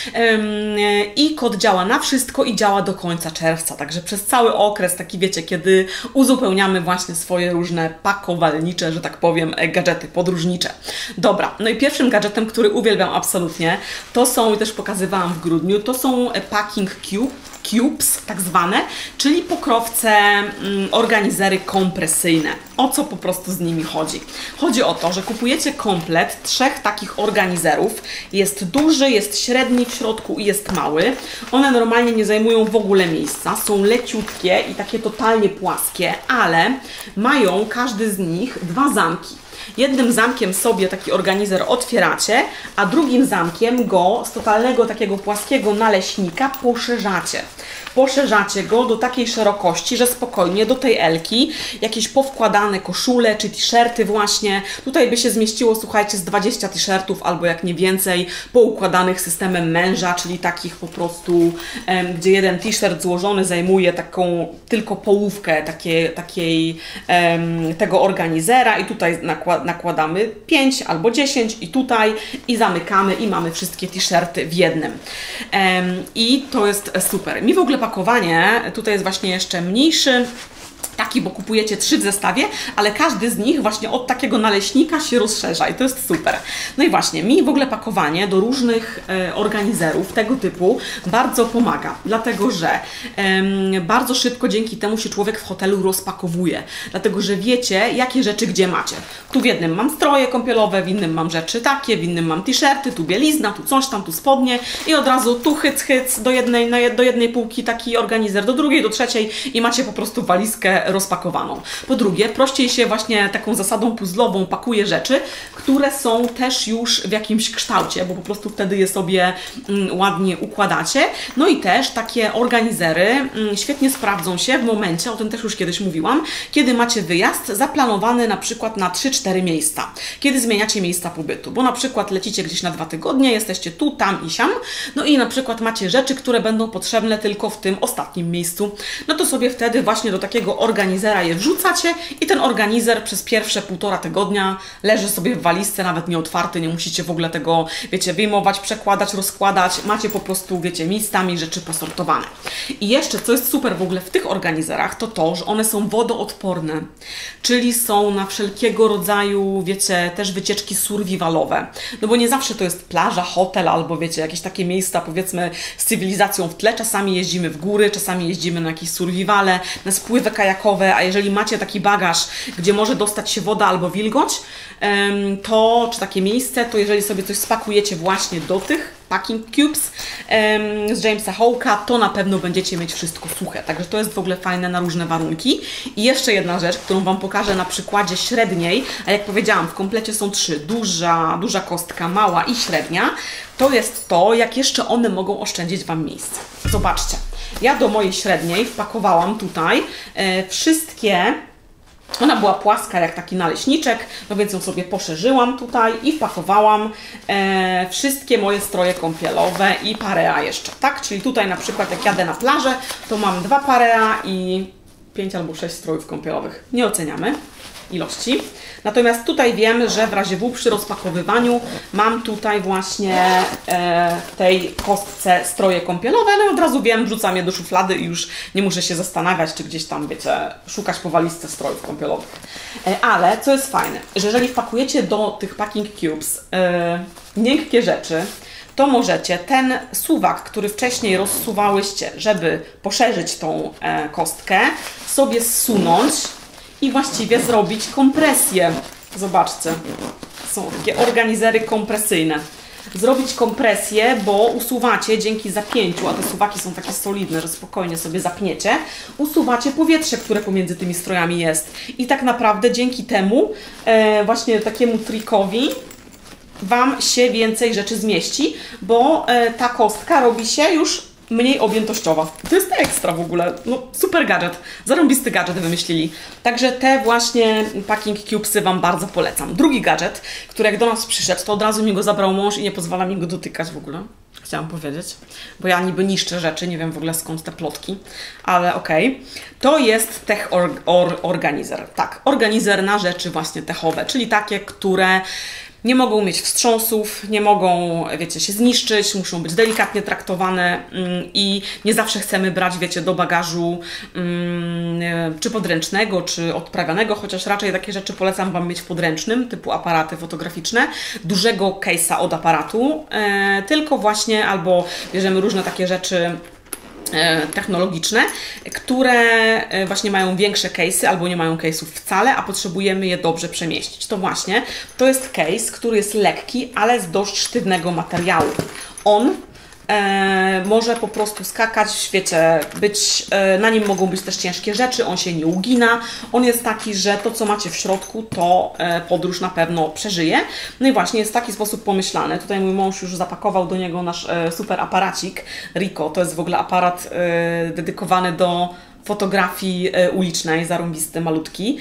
i kod działa na wszystko i działa do końca czerwca, także przez cały okres, taki wiecie, kiedy uzupełniamy właśnie swoje różne pakowalnicze, że tak powiem, gadżety podróżnicze. Dobra, no i pierwszym gadżetem, który uwielbiam absolutnie, to są, i też pokazywałam w grudniu, to są packing cubes, tak zwane, czyli pokrowce, organizery kompresyjne. O co po prostu z nimi chodzi? Chodzi o to, że kupujecie komplet 3 takich organizerów. Jest duży, jest średni w środku i jest mały. One normalnie nie zajmują w ogóle miejsca, są leciutkie i takie totalnie płaskie, ale mają każdy z nich 2 zamki. Jednym zamkiem sobie taki organizer otwieracie, a drugim zamkiem go z totalnego takiego płaskiego naleśnika poszerzacie. Poszerzacie go do takiej szerokości, że spokojnie do tej elki jakieś powkładane koszule czy t-shirty właśnie. Tutaj by się zmieściło, słuchajcie, z 20 t-shirtów albo jak nie więcej, poukładanych systemem męża, czyli takich po prostu, gdzie jeden t-shirt złożony zajmuje taką tylko połówkę tego organizera i tutaj nakładamy 5 albo 10 i tutaj i zamykamy i mamy wszystkie t-shirty w jednym. I to jest super. Mi w ogóle pakowanie, tutaj jest właśnie jeszcze mniejszy taki, bo kupujecie 3 w zestawie, ale każdy z nich właśnie od takiego naleśnika się rozszerza i to jest super. No i właśnie, mi w ogóle pakowanie do różnych organizerów tego typu bardzo pomaga, dlatego że bardzo szybko dzięki temu się człowiek w hotelu rozpakowuje, dlatego że wiecie, jakie rzeczy gdzie macie. Tu w jednym mam stroje kąpielowe, w innym mam rzeczy takie, w innym mam t-shirty, tu bielizna, tu coś tam, tu spodnie i od razu tu hyc do jednej półki taki organizer, do drugiej, do trzeciej i macie po prostu walizkę rozpakowaną. Po drugie, prościej się właśnie taką zasadą puzzlową pakuje rzeczy, które są też już w jakimś kształcie, bo po prostu wtedy je sobie ładnie układacie. No i też takie organizery świetnie sprawdzą się w momencie, o tym też już kiedyś mówiłam, kiedy macie wyjazd zaplanowany na przykład na 3-4 miejsca, kiedy zmieniacie miejsca pobytu, bo na przykład lecicie gdzieś na 2 tygodnie, jesteście tu, tam i siam, no i na przykład macie rzeczy, które będą potrzebne tylko w tym ostatnim miejscu, no to sobie wtedy właśnie do takiego organizera je wrzucacie i ten organizer przez pierwsze 1,5 tygodnia leży sobie w walizce, nawet nieotwarty, nie musicie w ogóle tego, wiecie, wyjmować, przekładać, rozkładać, macie po prostu, wiecie, miejscami rzeczy posortowane. I jeszcze, co jest super w ogóle w tych organizerach, to to, że one są wodoodporne, czyli są na wszelkiego rodzaju, wiecie, też wycieczki survivalowe, no bo nie zawsze to jest plaża, hotel albo, wiecie, jakieś takie miejsca, powiedzmy, z cywilizacją w tle, czasami jeździmy w góry, czasami jeździmy na jakieś survivale, na spływy kajakowe, a jeżeli macie taki bagaż, gdzie może dostać się woda albo wilgoć, to, czy takie miejsce, to jeżeli sobie coś spakujecie właśnie do tych packing cubes z Jamesa Hołka, to na pewno będziecie mieć wszystko suche. Także to jest w ogóle fajne na różne warunki. I jeszcze jedna rzecz, którą Wam pokażę na przykładzie średniej, a jak powiedziałam, w komplecie są 3. Duża kostka, mała i średnia. To jest to, jak jeszcze one mogą oszczędzić Wam miejsce. Zobaczcie. Ja do mojej średniej wpakowałam tutaj wszystkie. Ona była płaska jak taki naleśniczek, no więc ją sobie poszerzyłam tutaj i wpakowałam wszystkie moje stroje kąpielowe i parea jeszcze, tak? Czyli tutaj na przykład jak jadę na plażę, to mam 2 parea i 5 albo 6 strojów kąpielowych. Nie oceniamy ilości. Natomiast tutaj wiem, że w razie W przy rozpakowywaniu mam tutaj właśnie w tej kostce stroje kąpielowe, no i od razu wiem, wrzucam je do szuflady i już nie muszę się zastanawiać, czy gdzieś tam, wiecie, szukać po walizce strojów kąpielowych. Ale co jest fajne, że jeżeli wpakujecie do tych packing cubes miękkie rzeczy, to możecie ten suwak, który wcześniej rozsuwałyście, żeby poszerzyć tą kostkę, sobie zsunąć i właściwie zrobić kompresję. Zobaczcie, są takie organizery kompresyjne. Zrobić kompresję, bo usuwacie dzięki zapięciu, a te suwaki są takie solidne, że spokojnie sobie zapniecie, usuwacie powietrze, które pomiędzy tymi strojami jest. I tak naprawdę dzięki temu, właśnie takiemu trikowi, Wam się więcej rzeczy zmieści, bo ta kostka robi się już mniej objętościowa. To jest ekstra w ogóle. No, super gadżet. Zarąbisty gadżet wymyślili. Także te właśnie packing cubesy Wam bardzo polecam. Drugi gadżet, który jak do nas przyszedł, to od razu mi go zabrał mąż i nie pozwala mi go dotykać w ogóle. Chciałam powiedzieć, bo ja niby niszczę rzeczy, nie wiem w ogóle skąd te plotki, ale okej. To jest tech organizer. Tak, organizer na rzeczy właśnie techowe, czyli takie, które nie mogą mieć wstrząsów, nie mogą, wiecie, się zniszczyć, muszą być delikatnie traktowane i nie zawsze chcemy brać, wiecie, do bagażu czy podręcznego, czy odprawianego, chociaż raczej takie rzeczy polecam Wam mieć w podręcznym, typu aparaty fotograficzne, dużego case'a od aparatu, tylko właśnie albo bierzemy różne takie rzeczy technologiczne, które właśnie mają większe case'y albo nie mają case'ów wcale, a potrzebujemy je dobrze przemieścić. To właśnie, to jest case, który jest lekki, ale z dość sztywnego materiału. On może po prostu skakać, wiecie, na nim mogą być też ciężkie rzeczy, on się nie ugina, on jest taki, że to co macie w środku, to podróż na pewno przeżyje. No i właśnie jest w taki sposób pomyślany. Tutaj mój mąż już zapakował do niego nasz super aparacik Ricoh, to jest w ogóle aparat dedykowany do fotografii ulicznej, zarąbisty, malutki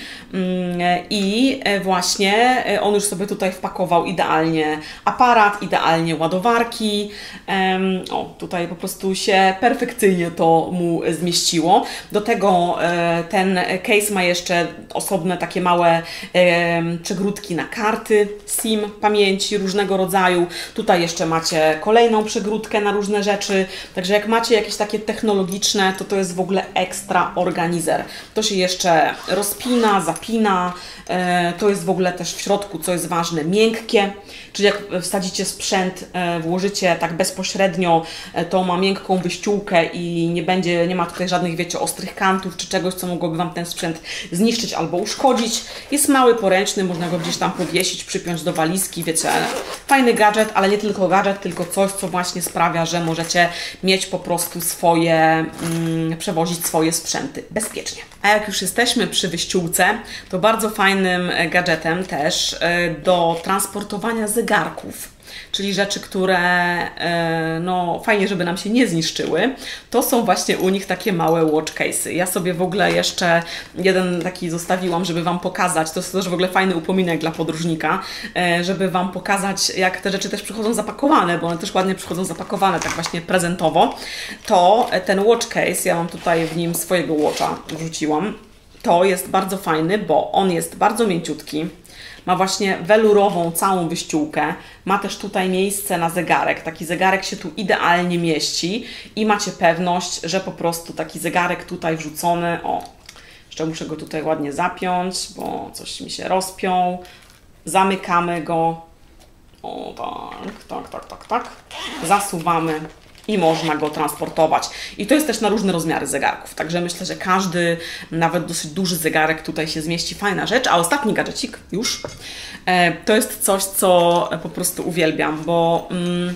i właśnie on już sobie tutaj wpakował idealnie aparat, idealnie ładowarki, o tutaj po prostu się perfekcyjnie to mu zmieściło. Do tego ten case ma jeszcze osobne takie małe przegródki na karty SIM, pamięci różnego rodzaju. Tutaj jeszcze macie kolejną przegródkę na różne rzeczy, także jak macie jakieś takie technologiczne, to jest w ogóle ekstra Tatra Organizer. To się jeszcze rozpina, zapina, to jest w ogóle też w środku, co jest ważne, miękkie, czyli jak wsadzicie sprzęt, włożycie tak bezpośrednio, to ma miękką wyściółkę i nie ma tutaj żadnych, wiecie, ostrych kantów czy czegoś, co mogłoby Wam ten sprzęt zniszczyć albo uszkodzić. Jest mały, poręczny, można go gdzieś tam powiesić, przypiąć do walizki, wiecie, fajny gadżet, ale nie tylko gadżet, tylko coś, co właśnie sprawia, że możecie mieć po prostu swoje, przewozić swoje sprzęty bezpiecznie. A jak już jesteśmy przy wyściółce, to bardzo fajnym gadżetem też do transportowania zegarków, czyli rzeczy, które no fajnie, żeby nam się nie zniszczyły, to są właśnie u nich takie małe watch case'y. Ja sobie w ogóle jeszcze jeden taki zostawiłam, żeby Wam pokazać, to jest też w ogóle fajny upominek dla podróżnika, żeby Wam pokazać, jak te rzeczy też przychodzą zapakowane, bo one też ładnie przychodzą zapakowane, tak właśnie prezentowo. To ten watch case, ja mam tutaj w nim swojego watcha, wrzuciłam, to jest bardzo fajny, bo on jest bardzo mięciutki. Ma właśnie welurową całą wyściółkę, ma też tutaj miejsce na zegarek, taki zegarek się tu idealnie mieści i macie pewność, że po prostu taki zegarek tutaj wrzucony, o, jeszcze muszę go tutaj ładnie zapiąć, bo coś mi się rozpiął, zamykamy go, o tak, zasuwamy i można go transportować. I to jest też na różne rozmiary zegarków, także myślę, że każdy, nawet dosyć duży zegarek tutaj się zmieści. Fajna rzecz. A ostatni gadżecik już, to jest coś, co po prostu uwielbiam, bo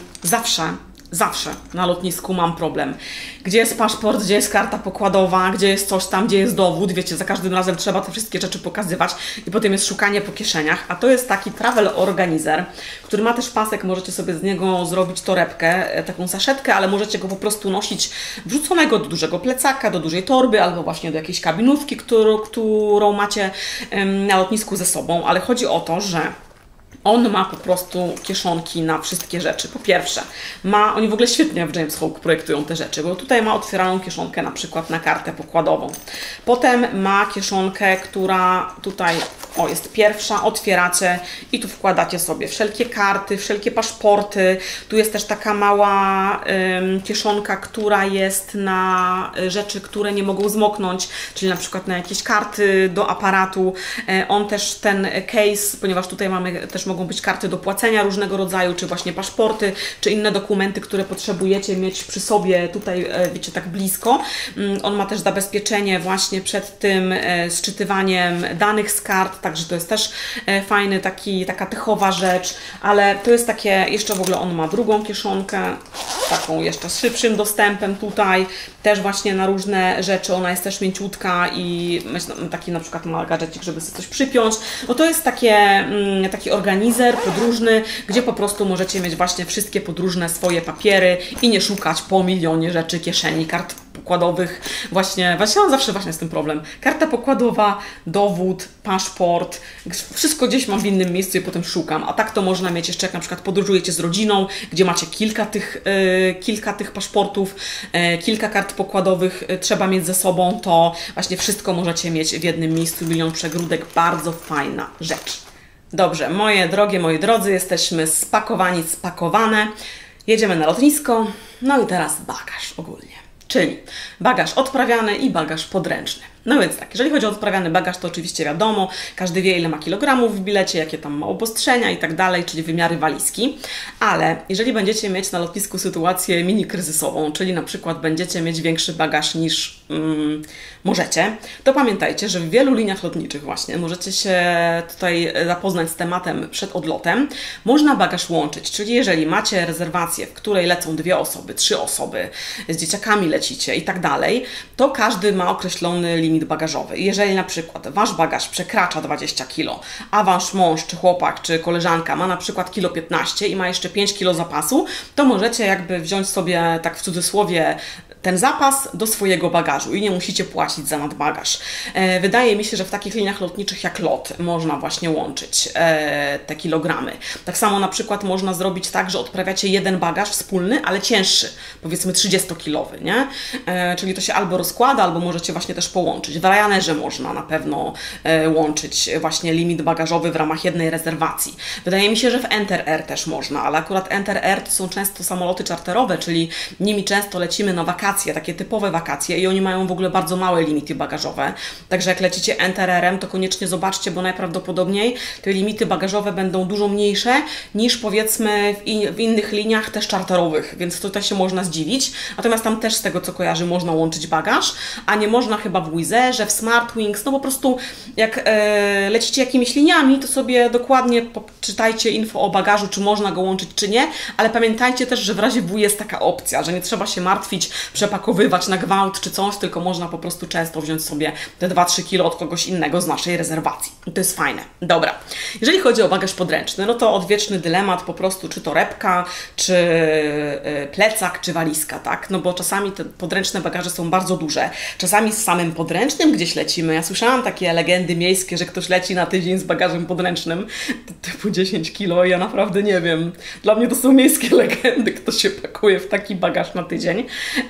zawsze na lotnisku mam problem. Gdzie jest paszport, gdzie jest karta pokładowa, gdzie jest coś tam, gdzie jest dowód. Wiecie, za każdym razem trzeba te wszystkie rzeczy pokazywać i potem jest szukanie po kieszeniach. A to jest taki Travel Organizer, który ma też pasek, możecie sobie z niego zrobić torebkę, taką saszetkę, ale możecie go po prostu nosić wrzuconego do dużego plecaka, do dużej torby albo właśnie do jakiejś kabinówki, którą macie na lotnisku ze sobą. Ale chodzi o to, że on ma po prostu kieszonki na wszystkie rzeczy. Po pierwsze, oni w ogóle świetnie w James Hawk projektują te rzeczy, bo tutaj ma otwieraną kieszonkę na przykład na kartę pokładową. Potem ma kieszonkę, która tutaj, o, jest pierwsza, otwieracie i tu wkładacie sobie wszelkie karty, wszelkie paszporty. Tu jest też taka mała kieszonka, która jest na rzeczy, które nie mogą zmoknąć, czyli na przykład na jakieś karty do aparatu. On też, ten case, ponieważ tutaj mogą być karty do płacenia różnego rodzaju, czy właśnie paszporty, czy inne dokumenty, które potrzebujecie mieć przy sobie tutaj, wiecie, tak blisko. On ma też zabezpieczenie właśnie przed tym sczytywaniem danych z kart, także to jest też fajny, taka techowa rzecz, ale to jest takie, jeszcze w ogóle on ma drugą kieszonkę, taką jeszcze z szybszym dostępem tutaj, też właśnie na różne rzeczy, ona jest też mięciutka i taki na przykład mały gadżecik, żeby sobie coś przypiąć. No to jest taki organizer podróżny, gdzie po prostu możecie mieć właśnie wszystkie podróżne swoje papiery i nie szukać po milionie rzeczy, kieszeni, kart pokładowych. Właśnie mam zawsze właśnie z tym problem. Karta pokładowa, dowód, paszport, wszystko gdzieś mam w innym miejscu i potem szukam. A tak to można mieć jeszcze, jak na przykład podróżujecie z rodziną, gdzie macie kilka tych paszportów, kilka kart pokładowych trzeba mieć ze sobą, to właśnie wszystko możecie mieć w jednym miejscu, milion przegródek. Bardzo fajna rzecz. Dobrze, moje drogie, moi drodzy, jesteśmy spakowani, spakowane. Jedziemy na lotnisko. No i teraz bagaż ogólnie. Czyli bagaż odprawiany i bagaż podręczny. No więc tak, jeżeli chodzi o odprawiany bagaż, to oczywiście wiadomo, każdy wie, ile ma kilogramów w bilecie, jakie tam ma obostrzenia i tak dalej, czyli wymiary walizki. Ale jeżeli będziecie mieć na lotnisku sytuację mini kryzysową, czyli na przykład będziecie mieć większy bagaż niż możecie, to pamiętajcie, że w wielu liniach lotniczych właśnie możecie się tutaj zapoznać z tematem przed odlotem. Można bagaż łączyć, czyli jeżeli macie rezerwację, w której lecą 2 osoby, 3 osoby, z dzieciakami lecicie i tak dalej, to każdy ma określony limit bagażowy. Jeżeli na przykład Wasz bagaż przekracza 20 kg, a Wasz mąż, czy chłopak, czy koleżanka ma na przykład 15 kg i ma jeszcze 5 kg zapasu, to możecie jakby wziąć sobie, tak w cudzysłowie, ten zapas do swojego bagażu i nie musicie płacić za nadbagaż. Wydaje mi się, że w takich liniach lotniczych jak LOT można właśnie łączyć te kilogramy. Tak samo na przykład można zrobić tak, że odprawiacie jeden bagaż wspólny, ale cięższy, powiedzmy 30-kilowy, nie? Czyli to się albo rozkłada, albo możecie właśnie też połączyć. W Ryanerze można na pewno łączyć właśnie limit bagażowy w ramach jednej rezerwacji. Wydaje mi się, że w Enter Air też można, ale akurat Enter Air to są często samoloty czarterowe, czyli nimi często lecimy na wakacje wakacje, takie typowe wakacje i oni mają w ogóle bardzo małe limity bagażowe. Także jak lecicie Enter-Airem, to koniecznie zobaczcie, bo najprawdopodobniej te limity bagażowe będą dużo mniejsze niż powiedzmy w innych liniach też czarterowych, więc tutaj się można zdziwić. Natomiast tam też z tego co kojarzy można łączyć bagaż, a nie można chyba w Wizz Airze, w SmartWings, no po prostu jak lecicie jakimiś liniami, to sobie dokładnie czytajcie info o bagażu, czy można go łączyć, czy nie, ale pamiętajcie też, że w razie W jest taka opcja, że nie trzeba się martwić, przepakowywać na gwałt czy coś, tylko można po prostu często wziąć sobie te 2-3 kilo od kogoś innego z naszej rezerwacji. I to jest fajne. Dobra. Jeżeli chodzi o bagaż podręczny, no to odwieczny dylemat po prostu, czy torebka, czy plecak, czy walizka, tak? No bo czasami te podręczne bagaże są bardzo duże. Czasami z samym podręcznym gdzieś lecimy. Ja słyszałam takie legendy miejskie, że ktoś leci na tydzień z bagażem podręcznym typu 10 kilo. Ja naprawdę nie wiem. Dla mnie to są miejskie legendy, kto się pakuje w taki bagaż na tydzień.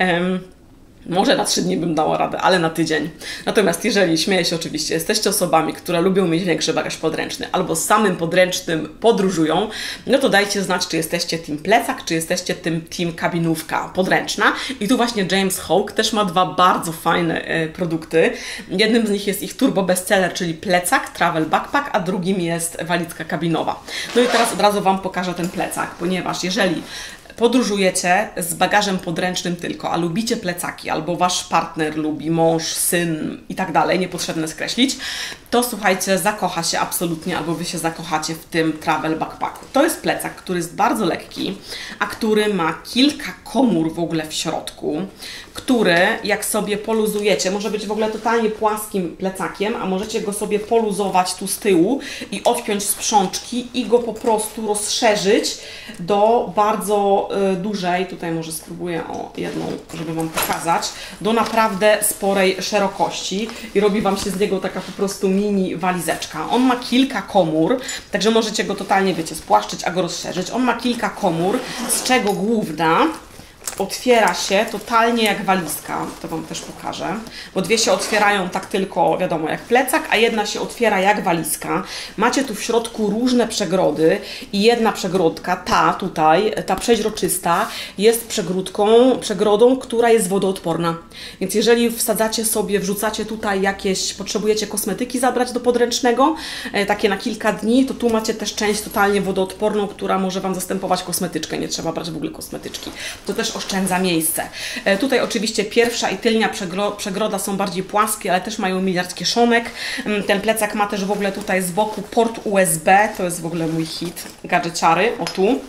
Może na 3 dni bym dała radę, ale na tydzień. Natomiast jeżeli, śmieję się oczywiście, jesteście osobami, które lubią mieć większy bagaż podręczny albo z samym podręcznym podróżują, no to dajcie znać, czy jesteście team plecak, czy jesteście team kabinówka podręczna. I tu właśnie James Hawk też ma 2 bardzo fajne produkty. Jednym z nich jest ich turbo bestseller, czyli plecak, travel backpack, a drugim jest walizka kabinowa. No i teraz od razu Wam pokażę ten plecak, ponieważ jeżeli podróżujecie z bagażem podręcznym tylko, a lubicie plecaki, albo Wasz partner lubi, mąż, syn i tak dalej, niepotrzebne skreślić, to słuchajcie, zakocha się absolutnie, albo Wy się zakochacie w tym travel backpacku. To jest plecak, który jest bardzo lekki, a który ma kilka komór w ogóle w środku, który jak sobie poluzujecie, może być w ogóle totalnie płaskim plecakiem, a możecie go sobie poluzować tu z tyłu i odpiąć sprzączki i go po prostu rozszerzyć do bardzo dużej, tutaj może spróbuję o jedną, żeby Wam pokazać, do naprawdę sporej szerokości i robi Wam się z niego taka po prostu mini walizeczka. On ma kilka komór, także możecie go totalnie, wiecie, spłaszczyć, a go rozszerzyć. On ma kilka komór, z czego główna otwiera się totalnie jak walizka, to Wam też pokażę, bo 2 się otwierają tak tylko, wiadomo, jak plecak, a jedna się otwiera jak walizka. Macie tu w środku różne przegrody i jedna przegrodka, ta tutaj, ta przeźroczysta, jest przegrodą, która jest wodoodporna. Więc jeżeli wsadzacie sobie, wrzucacie tutaj jakieś, potrzebujecie kosmetyki zabrać do podręcznego, takie na kilka dni, to tu macie też część totalnie wodoodporną, która może Wam zastępować kosmetyczkę, nie trzeba brać w ogóle kosmetyczki. To też oszczędza miejsce. Tutaj oczywiście pierwsza i tylnia przegroda są bardziej płaskie, ale też mają miliard kieszonek. Ten plecak ma też w ogóle tutaj z boku port USB, to jest w ogóle mój hit, gadżeciary, o tu.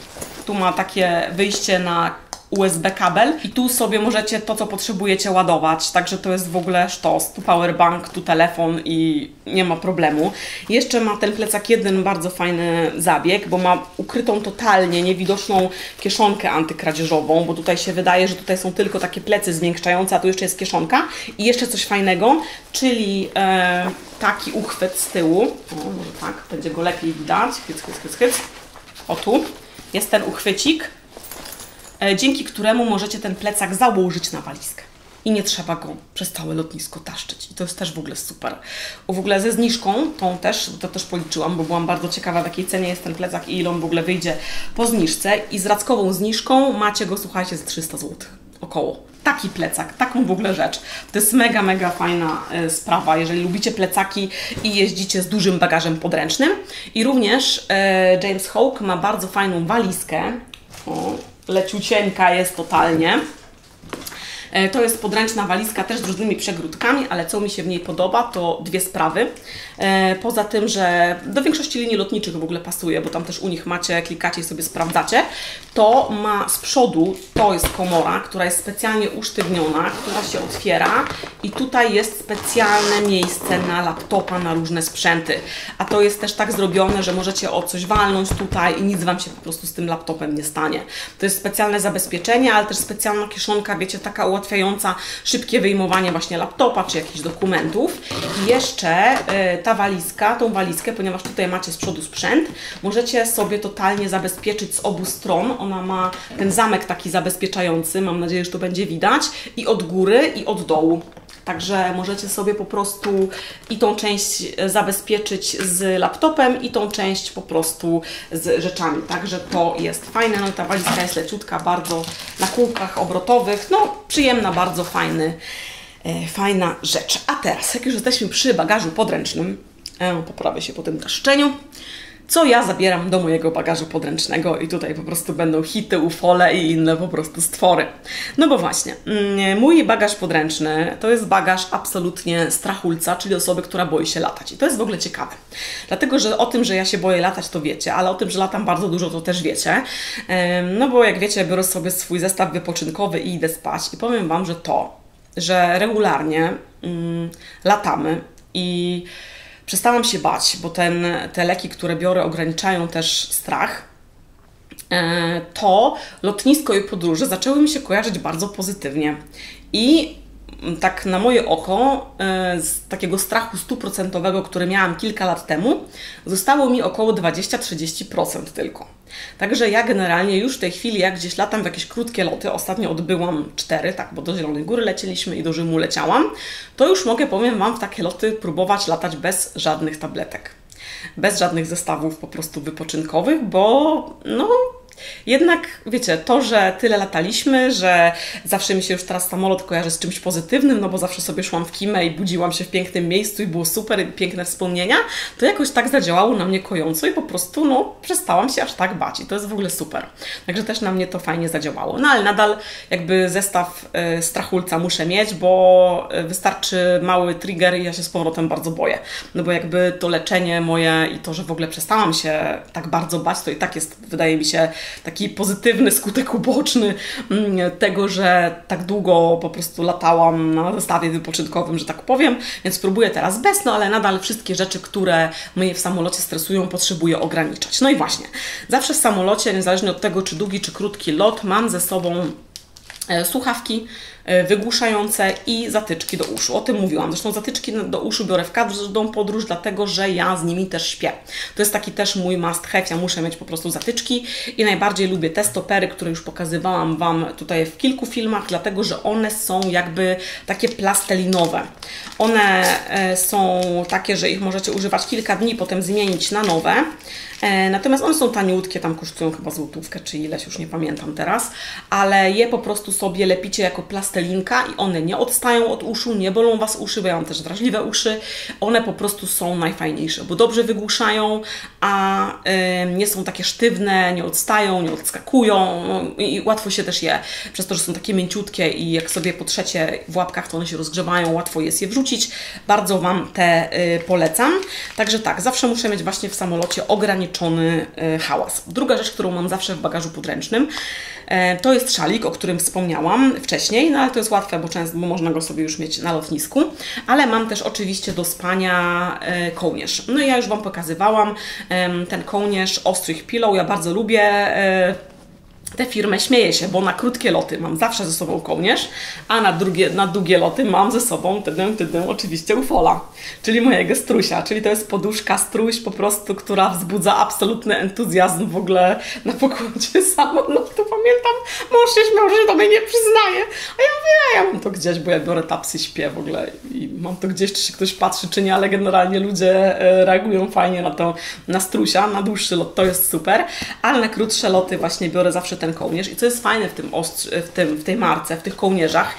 Tu ma takie wyjście na USB kabel i tu sobie możecie to, co potrzebujecie, ładować, także to jest w ogóle sztos. Tu powerbank, tu telefon i nie ma problemu. Jeszcze ma ten plecak jeden bardzo fajny zabieg, bo ma ukrytą totalnie niewidoczną kieszonkę antykradzieżową, bo tutaj się wydaje, że tutaj są tylko takie plecy zmiękczające, a tu jeszcze jest kieszonka. I jeszcze coś fajnego, czyli taki uchwyt z tyłu. O, może tak, będzie go lepiej widać. Hyc. O tu jest ten uchwycik, dzięki któremu możecie ten plecak założyć na walizkę. I nie trzeba go przez całe lotnisko taszczyć. I to jest też w ogóle super. W ogóle ze zniżką, to też policzyłam, bo byłam bardzo ciekawa, w jakiej cenie jest ten plecak i ile on w ogóle wyjdzie po zniżce. I z rackową zniżką macie go, słuchajcie, za 300 zł. Około. Taki plecak, taką w ogóle rzecz. To jest mega, mega fajna sprawa, jeżeli lubicie plecaki i jeździcie z dużym bagażem podręcznym. I również James Hawk ma bardzo fajną walizkę. O, leciucieńka jest totalnie. To jest podręczna walizka też z różnymi przegródkami, ale co mi się w niej podoba, to 2 sprawy. Poza tym, że do większości linii lotniczych w ogóle pasuje, bo tam też u nich macie, klikacie i sobie sprawdzacie, to ma z przodu, to jest komora, która jest specjalnie usztywniona, która się otwiera i tutaj jest specjalne miejsce na laptopa, na różne sprzęty. A to jest też tak zrobione, że możecie o coś walnąć tutaj i nic Wam się po prostu z tym laptopem nie stanie. To jest specjalne zabezpieczenie, ale też specjalna kieszonka, wiecie, taka ułatwiająca szybkie wyjmowanie właśnie laptopa czy jakichś dokumentów. I jeszcze tą walizkę, ponieważ tutaj macie z przodu sprzęt, możecie sobie totalnie zabezpieczyć z obu stron. Ona ma ten zamek taki zabezpieczający, mam nadzieję, że to będzie widać, i od góry, i od dołu. Także możecie sobie po prostu i tą część zabezpieczyć z laptopem i tą część po prostu z rzeczami. Także to jest fajne. No i ta walizka jest leciutka, bardzo na kółkach obrotowych. No przyjemna, bardzo fajna rzecz. A teraz, jak już jesteśmy przy bagażu podręcznym, poprawię się po tym kaszczeniu, co ja zabieram do mojego bagażu podręcznego i tutaj po prostu będą hity, ufole i inne po prostu stwory. No bo właśnie, mój bagaż podręczny to jest bagaż absolutnie strachulca, czyli osoby, która boi się latać. I to jest w ogóle ciekawe. Dlatego, że o tym, że ja się boję latać, to wiecie, ale o tym, że latam bardzo dużo, to też wiecie. No bo jak wiecie, biorę sobie swój zestaw wypoczynkowy i idę spać i powiem Wam, że regularnie latamy i przestałam się bać, bo te leki, które biorę, ograniczają też strach. To lotnisko i podróże zaczęły mi się kojarzyć bardzo pozytywnie. I tak na moje oko, z takiego strachu 100%, który miałam kilka lat temu, zostało mi około 20-30% tylko. Także ja generalnie już w tej chwili, jak gdzieś latam w jakieś krótkie loty, ostatnio odbyłam 4, tak, bo do Zielonej Góry lecieliśmy i do Rzymu leciałam, to już mogę, powiem Wam, w takie loty próbować latać bez żadnych tabletek. Bez żadnych zestawów po prostu wypoczynkowych, bo no jednak, wiecie, to, że tyle lataliśmy, że zawsze mi się już teraz samolot kojarzy z czymś pozytywnym, no bo zawsze sobie szłam w Kimę i budziłam się w pięknym miejscu i było super, piękne wspomnienia, to jakoś tak zadziałało na mnie kojąco i po prostu, no, przestałam się aż tak bać i to jest w ogóle super. Także też na mnie to fajnie zadziałało. No ale nadal jakby zestaw strachulca muszę mieć, bo wystarczy mały trigger i ja się z powrotem bardzo boję. No bo jakby to leczenie moje i to, że w ogóle przestałam się tak bardzo bać, to i tak jest, wydaje mi się, taki pozytywny skutek uboczny tego, że tak długo po prostu latałam na zestawie wypoczynkowym, że tak powiem, więc próbuję teraz bez, no ale nadal wszystkie rzeczy, które mnie w samolocie stresują, potrzebuję ograniczać. No i właśnie, zawsze w samolocie, niezależnie od tego, czy długi, czy krótki lot, mam ze sobą słuchawki wygłuszające i zatyczki do uszu. O tym mówiłam. Zresztą zatyczki do uszu biorę w każdą podróż, dlatego że ja z nimi też śpię. To jest taki też mój must have. Ja muszę mieć po prostu zatyczki i najbardziej lubię te stopery, które już pokazywałam Wam tutaj w kilku filmach, dlatego że one są jakby takie plastelinowe. One są takie, że ich możecie używać kilka dni, potem zmienić na nowe. Natomiast one są taniutkie, tam kosztują chyba złotówkę czy ileś, już nie pamiętam teraz, ale je po prostu sobie lepicie jako plastelinka i one nie odstają od uszu, nie bolą Was uszy, bo ja mam też wrażliwe uszy. One po prostu są najfajniejsze, bo dobrze wygłuszają, a nie są takie sztywne, nie odstają, nie odskakują i łatwo się też je, przez to, że są takie mięciutkie i jak sobie potrzecie w łapkach, to one się rozgrzewają, łatwo jest je wrzucić. Bardzo Wam te polecam. Także tak, zawsze muszę mieć właśnie w samolocie ograniczony hałas. Druga rzecz, którą mam zawsze w bagażu podręcznym, to jest szalik, o którym wspomniałam wcześniej, no ale to jest łatwe, bo można go sobie już mieć na lotnisku, ale mam też oczywiście do spania kołnierz. No i ja już Wam pokazywałam ten kołnierz Ostrich Pillow, ja bardzo lubię tę firmę, śmieję się, bo na krótkie loty mam zawsze ze sobą kołnierz, a na długie loty mam ze sobą oczywiście ufola, czyli mojego strusia, czyli to jest poduszka struś po prostu, która wzbudza absolutny entuzjazm w ogóle na pokładzie samolotu. Pamiętam, mąż się śmiał, że się do mnie nie przyznaje, a ja mówię, ja mam to gdzieś, bo ja biorę tapsy, śpię w ogóle i mam to gdzieś, czy się ktoś patrzy, czy nie, ale generalnie ludzie reagują fajnie na to, na strusia, na dłuższy lot to jest super, ale na krótsze loty właśnie biorę zawsze ten kołnierz i co jest fajne w tej marce, w tych kołnierzach,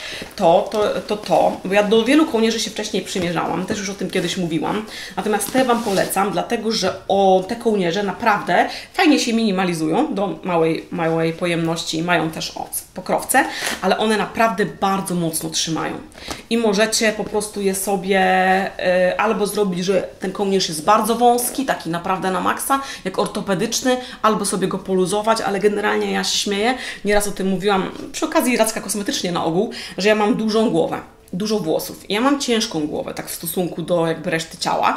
bo ja do wielu kołnierzy się wcześniej przymierzałam, też już o tym kiedyś mówiłam, natomiast te Wam polecam, dlatego że te kołnierze naprawdę fajnie się minimalizują do małej pojemności i mają też pokrowce, ale one naprawdę bardzo mocno trzymają i możecie po prostu je sobie albo zrobić, że ten kołnierz jest bardzo wąski, taki naprawdę na maksa, jak ortopedyczny, albo sobie go poluzować, ale generalnie ja się śmieję, nieraz o tym mówiłam przy okazji Radzka Kosmetycznie na ogół, że ja mam dużą głowę, dużo włosów. Ja mam ciężką głowę, tak w stosunku do jakby reszty ciała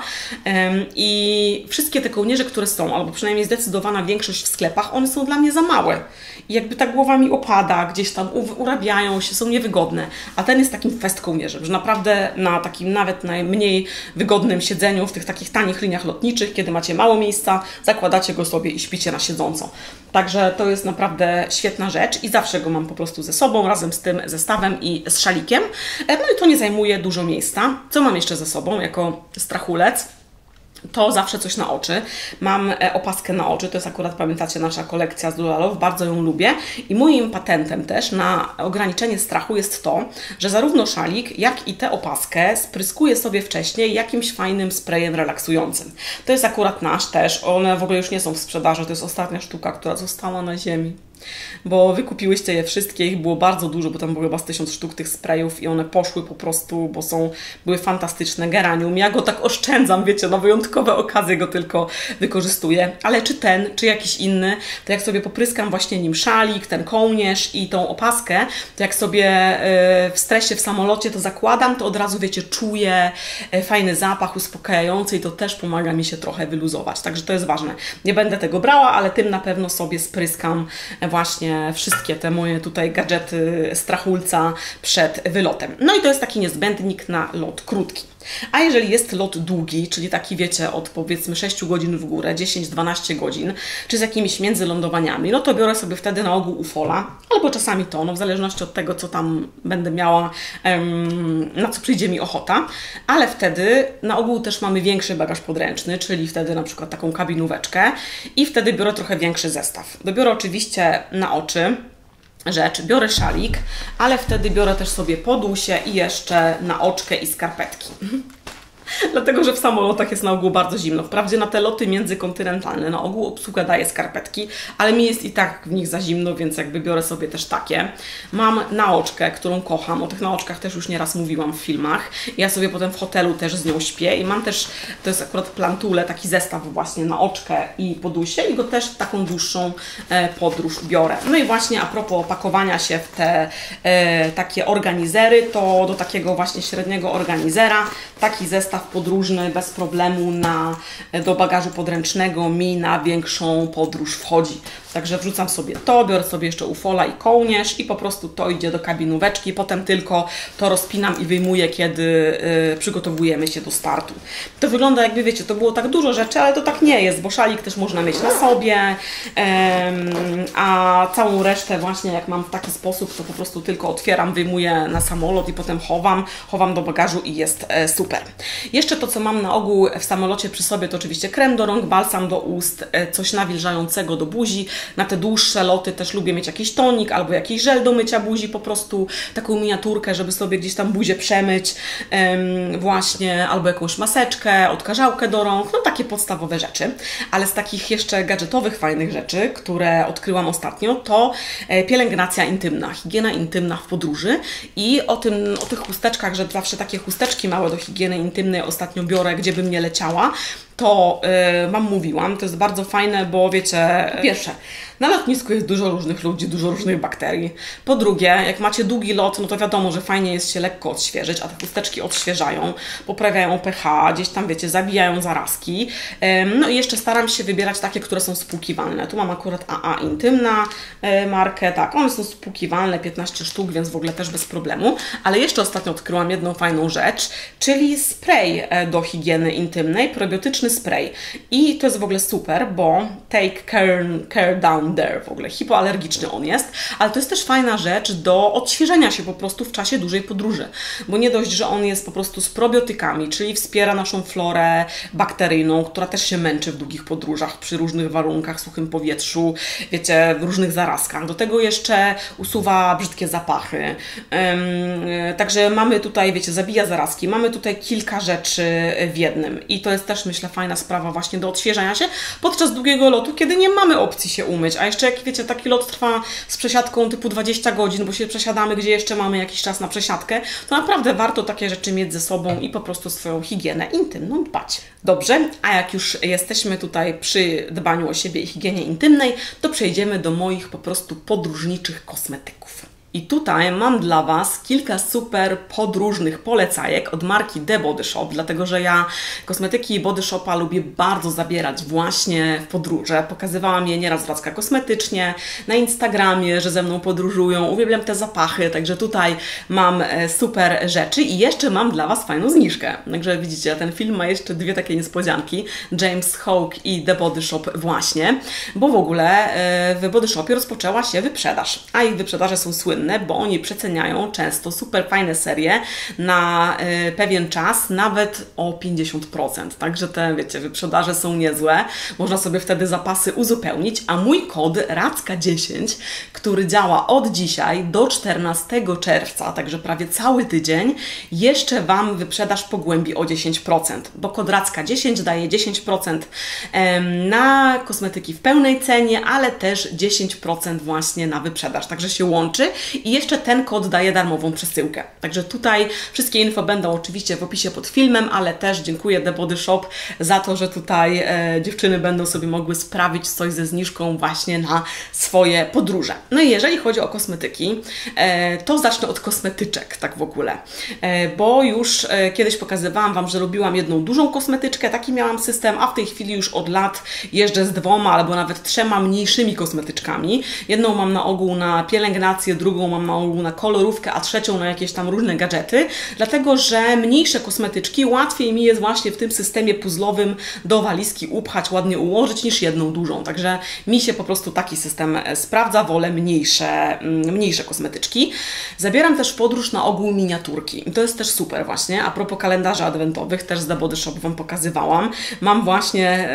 i wszystkie te kołnierze, które są, albo przynajmniej zdecydowana większość w sklepach, one są dla mnie za małe. I jakby ta głowa mi opada, gdzieś tam urabiają się, są niewygodne. A ten jest takim fest kołnierzem, że naprawdę na takim nawet najmniej wygodnym siedzeniu, w tych takich tanich liniach lotniczych, kiedy macie mało miejsca, zakładacie go sobie i śpicie na siedząco. Także to jest naprawdę świetna rzecz i zawsze go mam po prostu ze sobą, razem z tym zestawem i z szalikiem. No i to nie zajmuje dużo miejsca. Co mam jeszcze ze sobą jako strachulec? To zawsze coś na oczy. Mam opaskę na oczy, to jest akurat, pamiętacie, nasza kolekcja z Lulalow, bardzo ją lubię. I moim patentem też na ograniczenie strachu jest to, że zarówno szalik, jak i tę opaskę spryskuję sobie wcześniej jakimś fajnym sprayem relaksującym. To jest akurat nasz też, one w ogóle już nie są w sprzedaży, to jest ostatnia sztuka, która została na ziemi. Bo wykupiłyście je wszystkie, ich było bardzo dużo, bo tam było chyba z 1000 sztuk tych sprayów i one poszły po prostu, bo były fantastyczne. Geranium, ja go tak oszczędzam, wiecie, na wyjątkowe okazje go tylko wykorzystuję, ale czy ten, czy jakiś inny, to jak sobie popryskam właśnie nim szalik, ten kołnierz i tą opaskę, to jak sobie w stresie w samolocie to zakładam, to od razu, wiecie, czuję fajny zapach uspokajający i to też pomaga mi się trochę wyluzować, także to jest ważne. Nie będę tego brała, ale tym na pewno sobie spryskam właśnie wszystkie te moje tutaj gadżety strachulca przed wylotem. No i to jest taki niezbędnik na lot krótki. A jeżeli jest lot długi, czyli taki, wiecie, od powiedzmy 6 godzin w górę, 10-12 godzin, czy z jakimiś międzylądowaniami, no to biorę sobie wtedy na ogół ufola, albo czasami to, no w zależności od tego, co tam będę miała, na co przyjdzie mi ochota, ale wtedy na ogół też mamy większy bagaż podręczny, czyli wtedy na przykład taką kabinóweczkę i wtedy biorę trochę większy zestaw. Dobiorę oczywiście na oczy rzecz, biorę szalik, ale wtedy biorę też sobie podusie i jeszcze naoczkę i skarpetki. Dlatego, że w samolotach jest na ogół bardzo zimno. Wprawdzie na te loty międzykontynentalne na ogół obsługa daje skarpetki, ale mi jest i tak w nich za zimno, więc jakby biorę sobie też takie. Mam naoczkę, którą kocham. O tych naoczkach też już nieraz mówiłam w filmach. Ja sobie potem w hotelu też z nią śpię i mam też, to jest akurat Plantule, taki zestaw właśnie naoczkę i podusie i go też w taką dłuższą podróż biorę. No i właśnie a propos pakowania się w te takie organizery, to do takiego właśnie średniego organizera taki zestaw podróżny bez problemu do bagażu podręcznego mi na większą podróż wchodzi. Także wrzucam sobie to, biorę sobie jeszcze ufola i kołnierz i po prostu to idzie do kabinóweczki, potem tylko to rozpinam i wyjmuję, kiedy przygotowujemy się do startu. To wygląda, jakby wiecie, to było tak dużo rzeczy, ale to tak nie jest, bo szalik też można mieć na sobie, a całą resztę właśnie jak mam w taki sposób, to po prostu tylko otwieram, wyjmuję na samolot i potem chowam do bagażu i jest super. Jeszcze to, co mam na ogół w samolocie przy sobie, to oczywiście krem do rąk, balsam do ust, coś nawilżającego do buzi. Na te dłuższe loty też lubię mieć jakiś tonik albo jakiś żel do mycia buzi, po prostu taką miniaturkę, żeby sobie gdzieś tam buzię przemyć właśnie, albo jakąś maseczkę, odkażałkę do rąk, no takie podstawowe rzeczy. Ale z takich jeszcze gadżetowych, fajnych rzeczy, które odkryłam ostatnio, to pielęgnacja intymna, higiena intymna w podróży i o tych chusteczkach, że zawsze takie chusteczki małe do higieny intymnej ostatnio biorę, gdzie bym nie leciała, to Wam mówiłam, to jest bardzo fajne, bo wiecie, po pierwsze, na lotnisku jest dużo różnych ludzi, dużo różnych bakterii. Po drugie, jak macie długi lot, no to wiadomo, że fajnie jest się lekko odświeżyć, a te chusteczki odświeżają, poprawiają pH, gdzieś tam, wiecie, zabijają zarazki. No i jeszcze staram się wybierać takie, które są spłukiwalne. Tu mam akurat AA Intymna markę, tak, one są spłukiwalne, 15 sztuk, więc w ogóle też bez problemu. Ale jeszcze ostatnio odkryłam jedną fajną rzecz, czyli spray do higieny intymnej, probiotyczny spray. I to jest w ogóle super, bo Take Care Down There, w ogóle hipoalergiczny on jest, ale to jest też fajna rzecz do odświeżenia się po prostu w czasie dużej podróży, bo nie dość, że on jest po prostu z probiotykami, czyli wspiera naszą florę bakteryjną, która też się męczy w długich podróżach przy różnych warunkach, suchym powietrzu, wiecie, w różnych zarazkach. Do tego jeszcze usuwa brzydkie zapachy. Także mamy tutaj, wiecie, zabija zarazki, mamy tutaj kilka rzeczy w jednym i to jest też, myślę, fajna sprawa właśnie do odświeżania się podczas długiego lotu, kiedy nie mamy opcji się umyć. A jeszcze jak wiecie, taki lot trwa z przesiadką typu 20 godzin, bo się przesiadamy, gdzie jeszcze mamy jakiś czas na przesiadkę, to naprawdę warto takie rzeczy mieć ze sobą i po prostu swoją higienę intymną dbać. Dobrze, a jak już jesteśmy tutaj przy dbaniu o siebie i higienie intymnej, to przejdziemy do moich po prostu podróżniczych kosmetyków. I tutaj mam dla Was kilka super podróżnych polecajek od marki The Body Shop, dlatego że ja kosmetyki Body Shopa lubię bardzo zabierać właśnie w podróże. Pokazywałam je nieraz w Radzkach Kosmetycznie, na Instagramie, że ze mną podróżują. Uwielbiam te zapachy, także tutaj mam super rzeczy i jeszcze mam dla Was fajną zniżkę. Także widzicie, ten film ma jeszcze dwie takie niespodzianki. James Hoke i The Body Shop właśnie, bo w ogóle w Body Shopie rozpoczęła się wyprzedaż, a ich wyprzedaże są słynne, bo oni przeceniają często super fajne serie na pewien czas, nawet o 50%. Także te, wiecie, wyprzedaże są niezłe. Można sobie wtedy zapasy uzupełnić, a mój kod RADZKA10, który działa od dzisiaj do 14 czerwca, także prawie cały tydzień, jeszcze Wam wyprzedaż pogłębi o 10%, bo kod RADZKA10 daje 10% na kosmetyki w pełnej cenie, ale też 10% właśnie na wyprzedaż, także się łączy i jeszcze ten kod daje darmową przesyłkę. Także tutaj wszystkie info będą oczywiście w opisie pod filmem, ale też dziękuję The Body Shop za to, że tutaj dziewczyny będą sobie mogły sprawić coś ze zniżką właśnie na swoje podróże. No i jeżeli chodzi o kosmetyki, to zacznę od kosmetyczek, tak w ogóle, bo już kiedyś pokazywałam Wam, że lubiłam jedną dużą kosmetyczkę, taki miałam system, a w tej chwili już od lat jeżdżę z 2 albo nawet 3 mniejszymi kosmetyczkami. Jedną mam na ogół na pielęgnację, drugą mam na ogół na kolorówkę, a trzecią na jakieś tam różne gadżety, dlatego że mniejsze kosmetyczki łatwiej mi jest właśnie w tym systemie puzzlowym do walizki upchać, ładnie ułożyć niż jedną dużą. Także mi się po prostu taki system sprawdza, wolę mniejsze kosmetyczki. Zabieram też w podróż na ogół miniaturki. I to jest też super właśnie. A propos kalendarzy adwentowych, też z The Body Shop Wam pokazywałam. Mam właśnie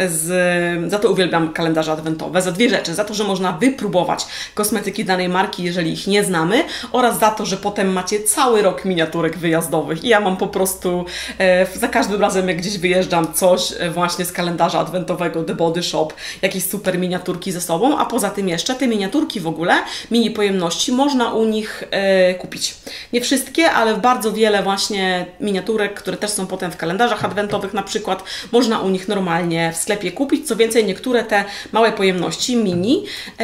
za to uwielbiam kalendarze adwentowe, za dwie rzeczy. Za to, że można wypróbować kosmetyki danej marki, jeżeli ich nie znamy, oraz za to, że potem macie cały rok miniaturek wyjazdowych. I ja mam po prostu za każdym razem, jak gdzieś wyjeżdżam, coś właśnie z kalendarza adwentowego The Body Shop, jakieś super miniaturki ze sobą, a poza tym jeszcze te miniaturki w ogóle, mini pojemności, można u nich kupić. Nie wszystkie, ale bardzo wiele właśnie miniaturek, które też są potem w kalendarzach adwentowych na przykład, można u nich normalnie w sklepie kupić. Co więcej, niektóre te małe pojemności mini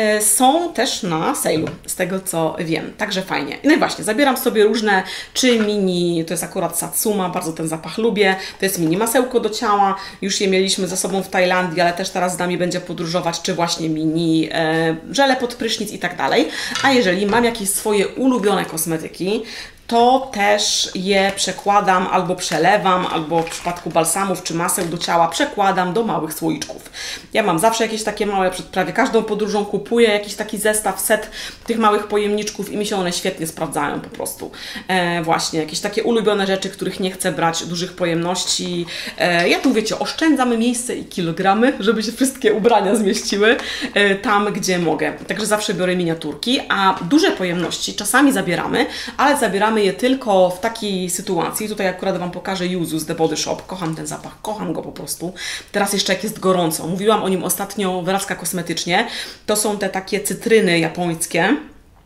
są też na sale'u, z tego co wiem. Także fajnie. No i właśnie, zabieram sobie różne, czy mini, to jest akurat Satsuma, bardzo ten zapach lubię, to jest mini masełko do ciała, już je mieliśmy ze sobą w Tajlandii, ale też teraz z nami będzie podróżować, czy właśnie mini żele pod prysznic i tak dalej. A jeżeli mam jakieś swoje ulubione kosmetyki, to też je przekładam albo przelewam, albo w przypadku balsamów czy maseł do ciała przekładam do małych słoiczków. Ja mam zawsze jakieś takie małe, przed prawie każdą podróżą kupuję jakiś taki zestaw, set tych małych pojemniczków i mi się one świetnie sprawdzają po prostu. Właśnie, jakieś takie ulubione rzeczy, których nie chcę brać dużych pojemności. Ja tu, wiecie, oszczędzam miejsce i kilogramy, żeby się wszystkie ubrania zmieściły tam, gdzie mogę. Także zawsze biorę miniaturki, a duże pojemności czasami zabieramy, ale zabieramy je tylko w takiej sytuacji. Tutaj akurat Wam pokażę Yuzu z The Body Shop. Kocham ten zapach, kocham go po prostu. Teraz jeszcze jak jest gorąco. Mówiłam o nim ostatnio w Radzkach Kosmetycznie. To są te takie cytryny japońskie,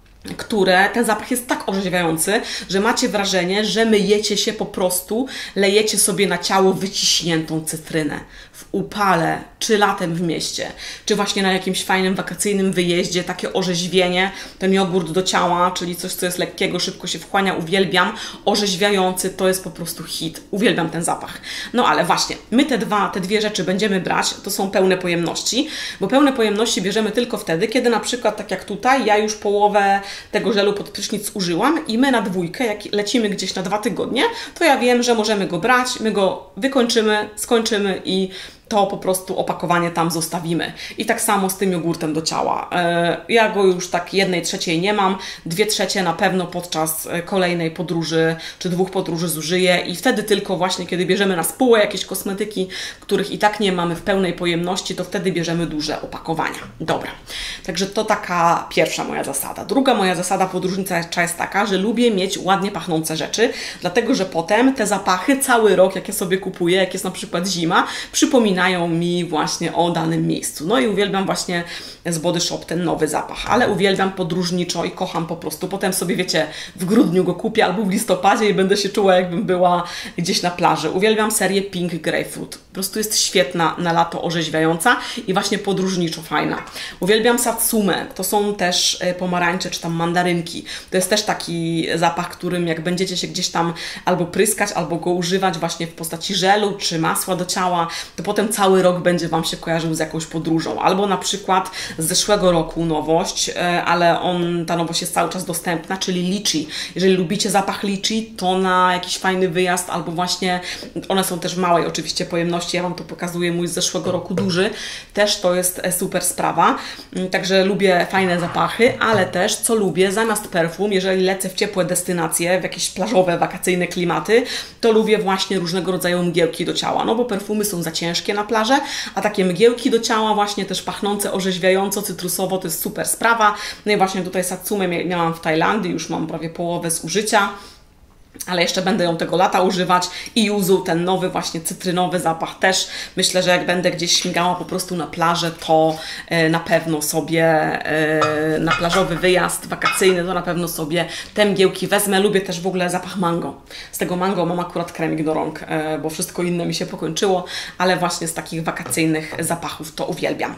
które, ten zapach jest tak orzeźwiający, że macie wrażenie, że myjecie się po prostu, lejecie sobie na ciało wyciśniętą cytrynę. W upale, czy latem w mieście, czy właśnie na jakimś fajnym wakacyjnym wyjeździe, takie orzeźwienie, ten jogurt do ciała, czyli coś, co jest lekkiego, szybko się wchłania, uwielbiam, orzeźwiający, to jest po prostu hit, uwielbiam ten zapach. No ale właśnie, my te dwie rzeczy będziemy brać, to są pełne pojemności, bo pełne pojemności bierzemy tylko wtedy, kiedy na przykład, tak jak tutaj, ja już połowę tego żelu pod prysznic użyłam i my na dwójkę, jak lecimy gdzieś na 2 tygodnie, to ja wiem, że możemy go brać, my go wykończymy, skończymy i to po prostu opakowanie tam zostawimy. I tak samo z tym jogurtem do ciała. Ja go już tak 1/3 nie mam, 2/3 na pewno podczas kolejnej podróży, czy 2 podróży zużyję i wtedy tylko właśnie, kiedy bierzemy na spółę jakieś kosmetyki, których i tak nie mamy w pełnej pojemności, to wtedy bierzemy duże opakowania. Dobra, także to taka pierwsza moja zasada. Druga moja zasada podróżnicza jest taka, że lubię mieć ładnie pachnące rzeczy, dlatego, że potem te zapachy cały rok, jak ja sobie kupuję, jak jest na przykład zima, przypominają przypominają mi właśnie o danym miejscu. No i uwielbiam właśnie z Body Shop ten nowy zapach, ale uwielbiam podróżniczo i kocham po prostu. Potem sobie, wiecie, w grudniu go kupię albo w listopadzie i będę się czuła, jakbym była gdzieś na plaży. Uwielbiam serię Pink Grapefruit. Po prostu jest świetna na lato, orzeźwiająca i właśnie podróżniczo fajna. Uwielbiam Satsume. To są też pomarańcze czy tam mandarynki. To jest też taki zapach, którym jak będziecie się gdzieś tam albo pryskać, albo go używać właśnie w postaci żelu czy masła do ciała, to potem cały rok będzie Wam się kojarzył z jakąś podróżą. Albo na przykład z zeszłego roku nowość, ale ta nowość jest cały czas dostępna, czyli litchi. Jeżeli lubicie zapach litchi, to na jakiś fajny wyjazd, albo właśnie, one są też w małej oczywiście pojemności, ja Wam to pokazuję, mój z zeszłego roku duży, też to jest super sprawa. Także lubię fajne zapachy, ale też, co lubię, zamiast perfum, jeżeli lecę w ciepłe destynacje, w jakieś plażowe, wakacyjne klimaty, to lubię właśnie różnego rodzaju mgiełki do ciała, no bo perfumy są za ciężkie na plażę, a takie mgiełki do ciała właśnie też pachnące orzeźwiająco, cytrusowo, to jest super sprawa. No i właśnie tutaj Satsume miałam w Tajlandii, już mam prawie połowę zużycia, ale jeszcze będę ją tego lata używać i Yuzu, ten nowy właśnie cytrynowy zapach też. Myślę, że jak będę gdzieś śmigała po prostu na plażę, to na pewno sobie na plażowy wyjazd wakacyjny, to na pewno sobie te mgiełki wezmę. Lubię też w ogóle zapach mango. Z tego mango mam akurat kremik do rąk, bo wszystko inne mi się pokończyło, ale właśnie z takich wakacyjnych zapachów to uwielbiam.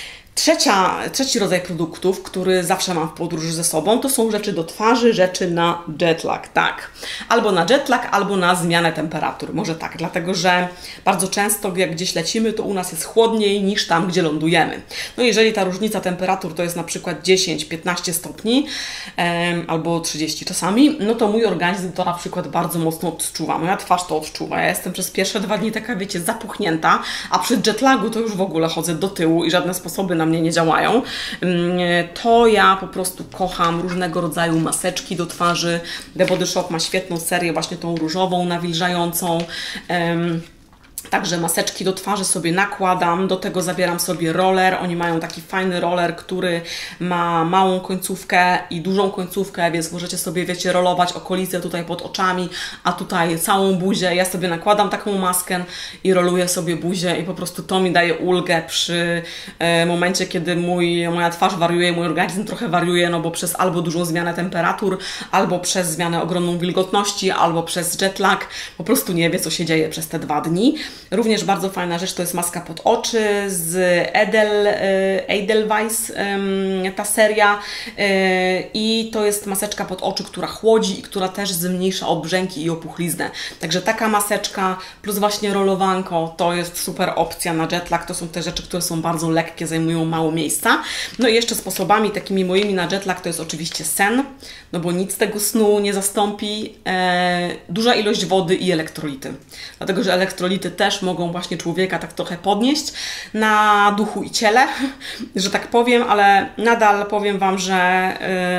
Trzeci rodzaj produktów, który zawsze mam w podróży ze sobą, to są rzeczy do twarzy, rzeczy na jetlag, tak. Albo na jetlag, albo na zmianę temperatur, może tak, dlatego że bardzo często jak gdzieś lecimy, to u nas jest chłodniej niż tam, gdzie lądujemy. No jeżeli ta różnica temperatur to jest na przykład 10-15 stopni, albo 30 czasami, no to mój organizm to na przykład bardzo mocno odczuwa, moja twarz to odczuwa. Ja jestem przez pierwsze 2 dni taka, wiecie, zapuchnięta, a przy jetlagu to już w ogóle chodzę do tyłu i żadne sposoby na mnie nie działają, to ja po prostu kocham różnego rodzaju maseczki do twarzy. The Body Shop ma świetną serię, właśnie tą różową, nawilżającą. Także maseczki do twarzy sobie nakładam, do tego zabieram sobie roller. Oni mają taki fajny roller, który ma małą końcówkę i dużą końcówkę, więc możecie sobie, wiecie, rolować okolice tutaj pod oczami, a tutaj całą buzię. Ja sobie nakładam taką maskę i roluję sobie buzię i po prostu to mi daje ulgę przy momencie, kiedy moja twarz wariuje, mój organizm trochę wariuje, no bo przez albo dużą zmianę temperatur, albo przez zmianę ogromną wilgotności, albo przez jetlag. Po prostu nie wie, co się dzieje przez te 2 dni. Również bardzo fajna rzecz to jest maska pod oczy z Edelweiss, ta seria, i to jest maseczka pod oczy, która chłodzi i która też zmniejsza obrzęki i opuchliznę. Także taka maseczka plus właśnie rolowanko to jest super opcja na jetlag. To są te rzeczy, które są bardzo lekkie, zajmują mało miejsca. No i jeszcze sposobami takimi moimi na jetlag to jest oczywiście sen, no bo nic tego snu nie zastąpi. Duża ilość wody i elektrolity. Dlatego, że elektrolity też mogą właśnie człowieka tak trochę podnieść na duchu i ciele, że tak powiem, ale nadal powiem Wam, że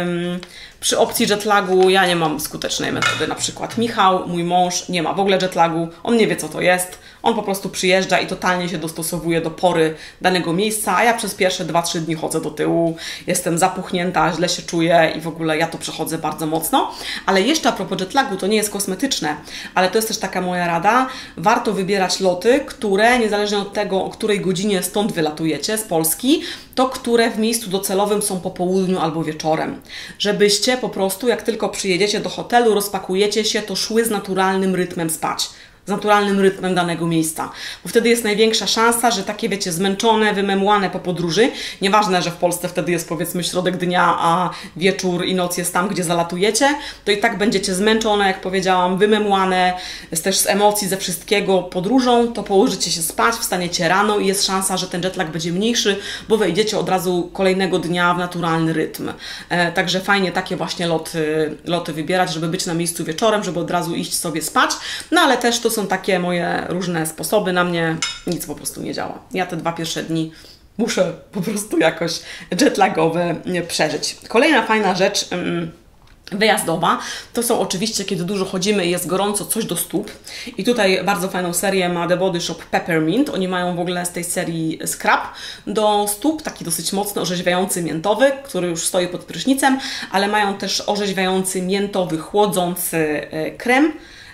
przy opcji jetlagu ja nie mam skutecznej metody. Na przykład Michał, mój mąż, nie ma w ogóle jetlagu, on nie wie, co to jest, on po prostu przyjeżdża i totalnie się dostosowuje do pory danego miejsca, a ja przez pierwsze 2-3 dni chodzę do tyłu, jestem zapuchnięta, źle się czuję i w ogóle ja to przechodzę bardzo mocno. Ale jeszcze a propos jetlagu, to nie jest kosmetyczne, ale to jest też taka moja rada, warto wybierać loty, które niezależnie od tego, o której godzinie stąd wylatujecie z Polski, to które w miejscu docelowym są po południu albo wieczorem. Żebyście po prostu, jak tylko przyjedziecie do hotelu, rozpakujecie się, to szły z naturalnym rytmem spać. Z naturalnym rytmem danego miejsca. Bo wtedy jest największa szansa, że takie, wiecie, zmęczone, wymemłane po podróży, nieważne, że w Polsce wtedy jest powiedzmy środek dnia, a wieczór i noc jest tam, gdzie zalatujecie, to i tak będziecie zmęczone, jak powiedziałam, wymemłane, też z emocji, ze wszystkiego podróżą, to położycie się spać, wstaniecie rano i jest szansa, że ten jetlag będzie mniejszy, bo wejdziecie od razu kolejnego dnia w naturalny rytm. Także fajnie takie właśnie loty wybierać, żeby być na miejscu wieczorem, żeby od razu iść sobie spać, no ale też to są takie moje różne sposoby, na mnie nic po prostu nie działa. Ja te 2 pierwsze dni muszę po prostu jakoś jetlagowe przeżyć. Kolejna fajna rzecz wyjazdowa, to są oczywiście, kiedy dużo chodzimy i jest gorąco, coś do stóp. I tutaj bardzo fajną serię ma The Body Shop Peppermint. Oni mają w ogóle z tej serii scrub do stóp, taki dosyć mocno orzeźwiający miętowy, który już stoi pod prysznicem, ale mają też orzeźwiający miętowy, chłodzący krem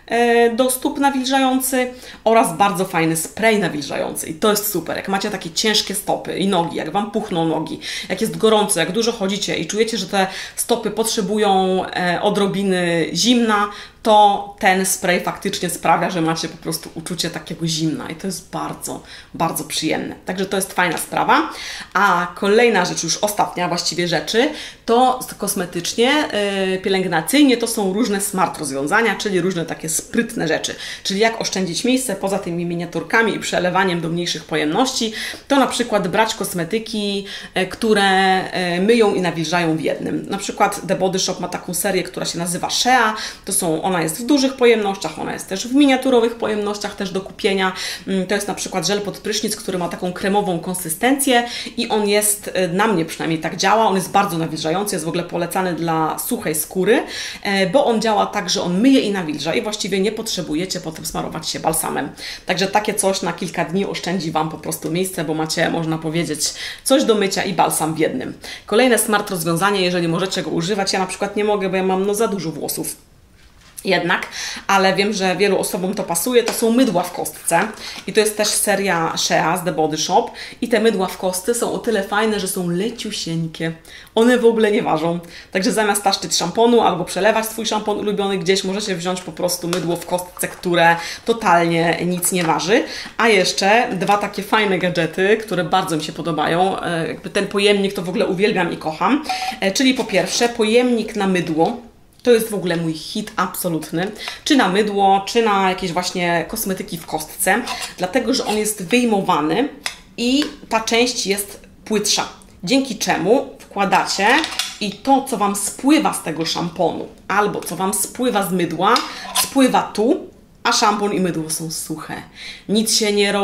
do stóp nawilżający oraz bardzo fajny spray nawilżający i to jest super. Jak macie takie ciężkie stopy i nogi, jak Wam puchną nogi, jak jest gorąco, jak dużo chodzicie i czujecie, że te stopy potrzebują odrobiny zimna, to ten spray faktycznie sprawia, że macie po prostu uczucie takiego zimna i to jest bardzo, bardzo przyjemne. Także to jest fajna sprawa. A kolejna rzecz, już ostatnia właściwie rzeczy, to kosmetycznie, pielęgnacyjnie to są różne smart rozwiązania, czyli różne takie sprytne rzeczy. Czyli jak oszczędzić miejsce poza tymi miniaturkami i przelewaniem do mniejszych pojemności, to na przykład brać kosmetyki, które myją i nawilżają w jednym. Na przykład The Body Shop ma taką serię, która się nazywa Shea. Ona jest w dużych pojemnościach, ona jest też w miniaturowych pojemnościach też do kupienia. To jest na przykład żel pod prysznic, który ma taką kremową konsystencję i on jest, na mnie przynajmniej tak działa, on jest bardzo nawilżający, jest w ogóle polecany dla suchej skóry, bo on działa tak, że on myje i nawilża i właściwie nie potrzebujecie potem smarować się balsamem. Także takie coś na kilka dni oszczędzi Wam po prostu miejsce, bo macie, można powiedzieć, coś do mycia i balsam w jednym. Kolejne smart rozwiązanie, jeżeli możecie go używać, ja na przykład nie mogę, bo ja mam za dużo włosów. Jednak, ale wiem, że wielu osobom to pasuje, to są mydła w kostce i to jest też seria Shea z The Body Shop i te mydła w kostce są o tyle fajne, że są leciusieńkie. One w ogóle nie ważą, także zamiast taszczyć szamponu albo przelewać swój szampon ulubiony gdzieś, możecie wziąć po prostu mydło w kostce, które totalnie nic nie waży. A jeszcze dwa takie fajne gadżety, które bardzo mi się podobają, jakby ten pojemnik to w ogóle uwielbiam i kocham, czyli po pierwsze pojemnik na mydło. To jest w ogóle mój hit absolutny, czy na mydło, czy na jakieś właśnie kosmetyki w kostce, dlatego, że on jest wyjmowany i ta część jest płytsza, dzięki czemu wkładacie i to, co Wam spływa z tego szamponu, albo co Wam spływa z mydła, spływa tu, a szampon i mydło są suche. Nic się nie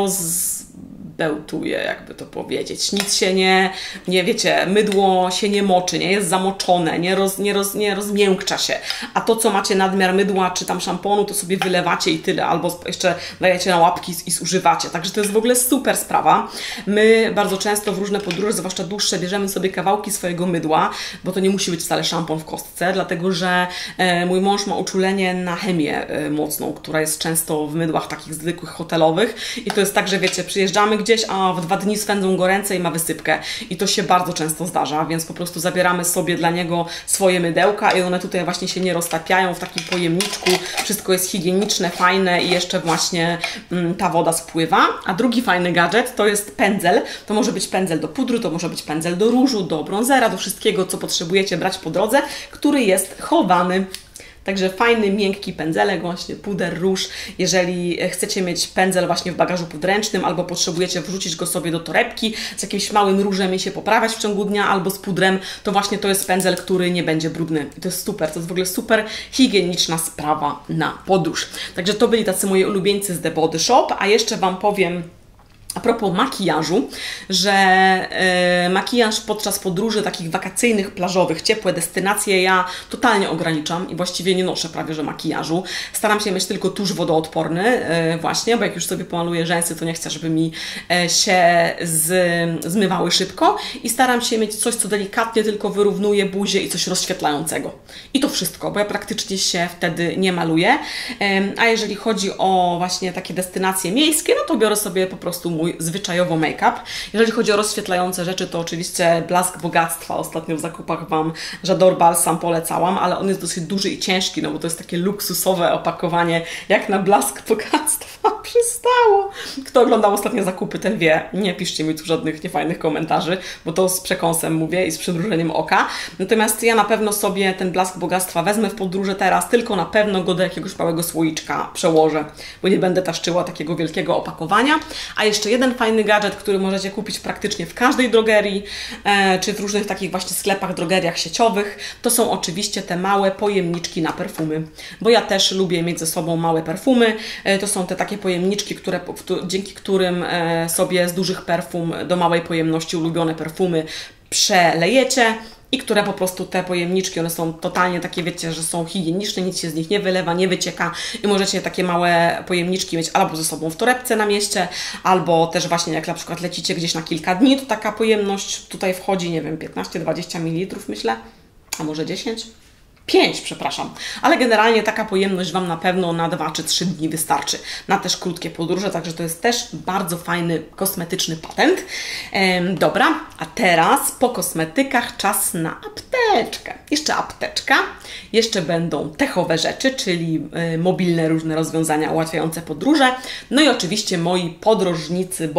bełtuje, jakby to powiedzieć. Nic się nie wiecie, mydło się nie moczy, nie jest zamoczone, nie rozmiękcza się. A to, co macie nadmiar mydła czy tam szamponu, to sobie wylewacie i tyle, albo jeszcze dajecie na łapki i zużywacie. Także to jest w ogóle super sprawa. My bardzo często w różne podróże, zwłaszcza dłuższe, bierzemy sobie kawałki swojego mydła, bo to nie musi być wcale szampon w kostce, dlatego, że mój mąż ma uczulenie na chemię mocną, która jest często w mydłach takich zwykłych hotelowych i to jest tak, że wiecie, przyjeżdżamy gdzieś, a w 2 dni swędzą go ręce i ma wysypkę. I to się bardzo często zdarza, więc po prostu zabieramy sobie dla niego swoje mydełka i one tutaj właśnie się nie roztapiają w takim pojemniczku. Wszystko jest higieniczne, fajne i jeszcze właśnie ta woda spływa. A drugi fajny gadżet to jest pędzel. To może być pędzel do pudru, to może być pędzel do różu, do bronzera, do wszystkiego, co potrzebujecie brać po drodze, który jest chowany. Także fajny, miękki pędzelek, właśnie puder, róż. Jeżeli chcecie mieć pędzel właśnie w bagażu podręcznym albo potrzebujecie wrzucić go sobie do torebki z jakimś małym różem i się poprawiać w ciągu dnia albo z pudrem, to właśnie to jest pędzel, który nie będzie brudny. I to jest super, to jest w ogóle super higieniczna sprawa na podróż. Także to byli tacy moi ulubieńcy z The Body Shop, a jeszcze Wam powiem a propos makijażu, że makijaż podczas podróży takich wakacyjnych, plażowych, ciepłe destynacje ja totalnie ograniczam i właściwie nie noszę prawie że makijażu. Staram się mieć tylko tusz wodoodporny właśnie, bo jak już sobie pomaluję rzęsy, to nie chcę, żeby mi się zmywały szybko i staram się mieć coś, co delikatnie tylko wyrównuje buzię i coś rozświetlającego. I to wszystko, bo ja praktycznie się wtedy nie maluję. A jeżeli chodzi o właśnie takie destynacje miejskie, no to biorę sobie po prostu mój zwyczajowo make-up. Jeżeli chodzi o rozświetlające rzeczy, to oczywiście Blask Bogactwa. Ostatnio w zakupach Wam J'adore Balsam polecałam, ale on jest dosyć duży i ciężki, no bo to jest takie luksusowe opakowanie, jak na Blask Bogactwa przystało. Kto oglądał ostatnie zakupy, ten wie. Nie piszcie mi tu żadnych niefajnych komentarzy, bo to z przekąsem mówię i z przymrużeniem oka. Natomiast ja na pewno sobie ten Blask Bogactwa wezmę w podróży teraz, tylko na pewno go do jakiegoś małego słoiczka przełożę, bo nie będę taszczyła takiego wielkiego opakowania. A jeszcze jeden fajny gadżet, który możecie kupić praktycznie w każdej drogerii, czy w różnych takich właśnie sklepach, drogeriach sieciowych, to są oczywiście te małe pojemniczki na perfumy, bo ja też lubię mieć ze sobą małe perfumy. To są te takie pojemniczki, dzięki którym sobie z dużych perfum do małej pojemności ulubione perfumy przelejecie i które po prostu te pojemniczki, one są totalnie takie, wiecie, że są higieniczne, nic się z nich nie wylewa, nie wycieka i możecie takie małe pojemniczki mieć albo ze sobą w torebce na mieście, albo też właśnie jak na przykład lecicie gdzieś na kilka dni, to taka pojemność tutaj wchodzi, nie wiem, 15-20 ml myślę, a może 10? 5, przepraszam, ale generalnie taka pojemność Wam na pewno na 2 czy 3 dni wystarczy, na też krótkie podróże, także to jest też bardzo fajny kosmetyczny patent. Dobra, a teraz po kosmetykach czas na apteczkę. Jeszcze apteczka, jeszcze będą techowe rzeczy, czyli mobilne różne rozwiązania ułatwiające podróże, no i oczywiście moi podróżnicy,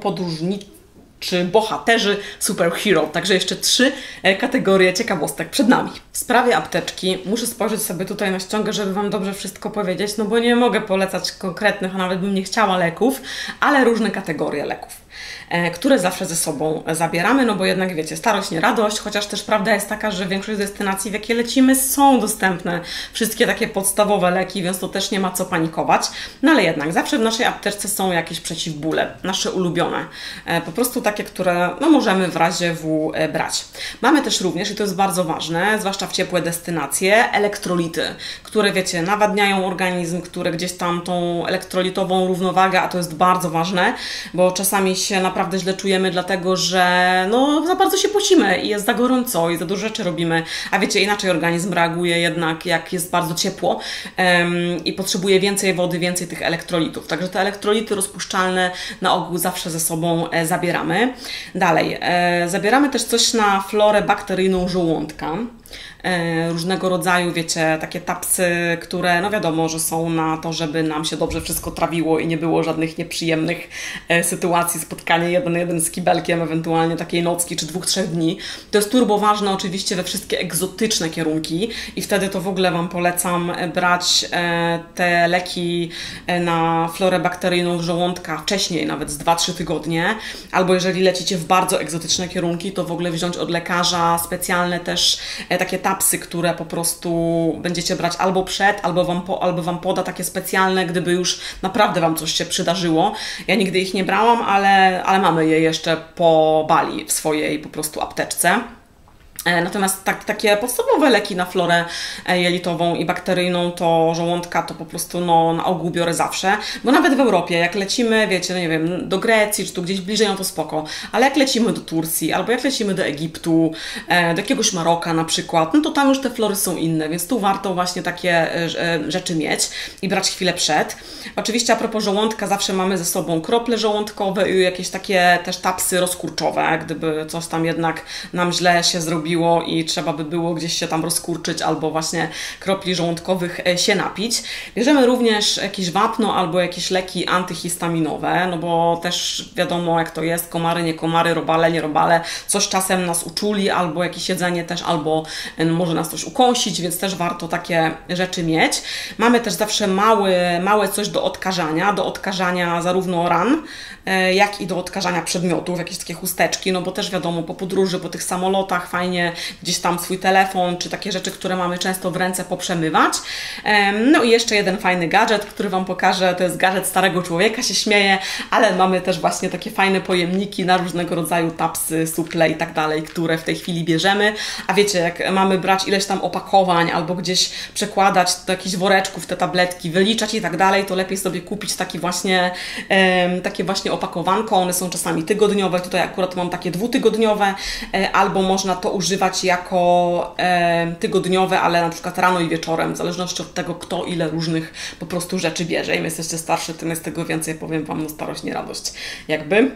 czy bohaterzy superhero. Także jeszcze 3 kategorie ciekawostek przed nami. W sprawie apteczki muszę spojrzeć sobie tutaj na ściągę, żeby Wam dobrze wszystko powiedzieć, no bo nie mogę polecać konkretnych, a nawet bym nie chciała leków, ale różne kategorie leków, które zawsze ze sobą zabieramy, no bo jednak wiecie, starość nie radość, chociaż też prawda jest taka, że większość destynacji, w jakie lecimy, są dostępne wszystkie takie podstawowe leki, więc to też nie ma co panikować, no ale jednak zawsze w naszej apteczce są jakieś przeciwbóle, nasze ulubione, po prostu takie, które no, możemy w razie W brać. Mamy też również, i to jest bardzo ważne, zwłaszcza w ciepłe destynacje, elektrolity, które wiecie, nawadniają organizm, które gdzieś tam tą elektrolitową równowagę, a to jest bardzo ważne, bo czasami się naprawdę źle czujemy, dlatego że no, za bardzo się pocimy i jest za gorąco i za dużo rzeczy robimy, a wiecie, inaczej organizm reaguje jednak jak jest bardzo ciepło i potrzebuje więcej wody, więcej tych elektrolitów. Także te elektrolity rozpuszczalne na ogół zawsze ze sobą zabieramy. Dalej, zabieramy też coś na florę bakteryjną żołądka. Różnego rodzaju, wiecie, takie tapsy, które no wiadomo, że są na to, żeby nam się dobrze wszystko trawiło i nie było żadnych nieprzyjemnych sytuacji, spotkanie 1 na 1 z kibelkiem, ewentualnie takiej nocki czy 2-3 dni. To jest turbo ważne oczywiście we wszystkie egzotyczne kierunki i wtedy to w ogóle Wam polecam brać te leki na florę bakteryjną żołądka wcześniej, nawet z 2-3 tygodnie, albo jeżeli lecicie w bardzo egzotyczne kierunki, to w ogóle wziąć od lekarza specjalne też takie tapsy, które po prostu będziecie brać albo przed, albo wam poda takie specjalne, gdyby już naprawdę Wam coś się przydarzyło. Ja nigdy ich nie brałam, ale mamy je jeszcze po Bali w swojej po prostu apteczce. Natomiast takie podstawowe leki na florę jelitową i bakteryjną to żołądka to po prostu no, na ogół biorę zawsze, bo nawet w Europie jak lecimy, wiecie, no nie wiem, do Grecji czy tu gdzieś bliżej, no to spoko, ale jak lecimy do Turcji albo jak lecimy do Egiptu, do jakiegoś Maroka na przykład, no to tam już te flory są inne, więc tu warto właśnie takie rzeczy mieć i brać chwilę przed. Oczywiście a propos żołądka zawsze mamy ze sobą krople żołądkowe i jakieś takie też tapsy rozkurczowe, gdyby coś tam jednak nam źle się zrobiło i trzeba by było gdzieś się tam rozkurczyć albo właśnie kropli żołądkowych się napić. Bierzemy również jakieś wapno albo jakieś leki antyhistaminowe, no bo też wiadomo jak to jest, komary, nie komary, robale, nie robale, coś czasem nas uczuli albo jakieś jedzenie też, albo może nas coś ukąsić, więc też warto takie rzeczy mieć. Mamy też zawsze małe coś do odkażania zarówno ran, jak i do odkażania przedmiotów, jakieś takie chusteczki, no bo też wiadomo po podróży, po tych samolotach fajnie gdzieś tam swój telefon, czy takie rzeczy, które mamy często w ręce poprzemywać. No i jeszcze jeden fajny gadżet, który Wam pokażę, to jest gadżet starego człowieka, się śmieje, ale mamy też właśnie takie fajne pojemniki na różnego rodzaju tapsy, suple i tak dalej, które w tej chwili bierzemy, a wiecie, jak mamy brać ileś tam opakowań albo gdzieś przekładać do jakichś woreczków te tabletki, wyliczać i tak dalej, to lepiej sobie kupić takie właśnie opakowanko, one są czasami tygodniowe, tutaj akurat mam takie 2-tygodniowe, albo można to używać jako tygodniowe, ale na przykład rano i wieczorem, w zależności od tego, kto ile różnych po prostu rzeczy bierze. Im jesteście starszy, tym jest tego więcej, powiem Wam, no starość, nie radość. Jakby.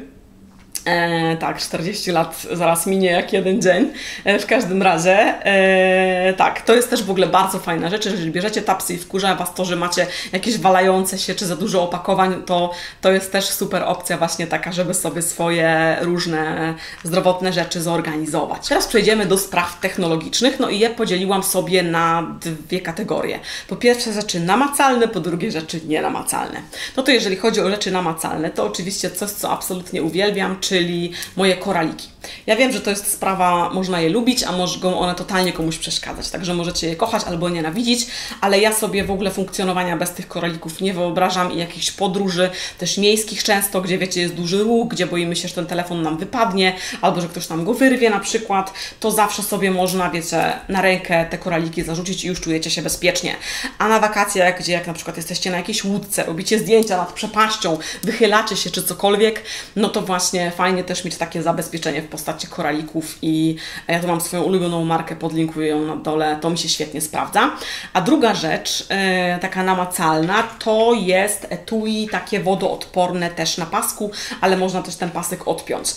Tak, 40 lat zaraz minie jak jeden dzień. W każdym razie, tak, to jest też w ogóle bardzo fajna rzecz. Jeżeli bierzecie tapsy i wkurza Was to, że macie jakieś walające się czy za dużo opakowań, to jest też super opcja właśnie taka, żeby sobie swoje różne zdrowotne rzeczy zorganizować. Teraz przejdziemy do spraw technologicznych, no i je podzieliłam sobie na 2 kategorie. Po pierwsze rzeczy namacalne, po drugie rzeczy nienamacalne. No to jeżeli chodzi o rzeczy namacalne, to oczywiście coś, co absolutnie uwielbiam, czyli moje koraliki. Ja wiem, że to jest sprawa, można je lubić, a mogą one totalnie komuś przeszkadzać, także możecie je kochać albo nienawidzić, ale ja sobie w ogóle funkcjonowania bez tych koralików nie wyobrażam i jakichś podróży, też miejskich często, gdzie wiecie, jest duży ruch, gdzie boimy się, że ten telefon nam wypadnie, albo że ktoś nam go wyrwie na przykład, to zawsze sobie można, wiecie, na rękę te koraliki zarzucić i już czujecie się bezpiecznie. A na wakacjach, gdzie jak na przykład jesteście na jakiejś łódce, robicie zdjęcia nad przepaścią, wychylacie się czy cokolwiek, no to właśnie fajnie fajnie też mieć takie zabezpieczenie w postaci koralików i ja tu mam swoją ulubioną markę, podlinkuję ją na dole, to mi się świetnie sprawdza. A druga rzecz, taka namacalna, to jest etui takie wodoodporne też na pasku, ale można też ten pasek odpiąć.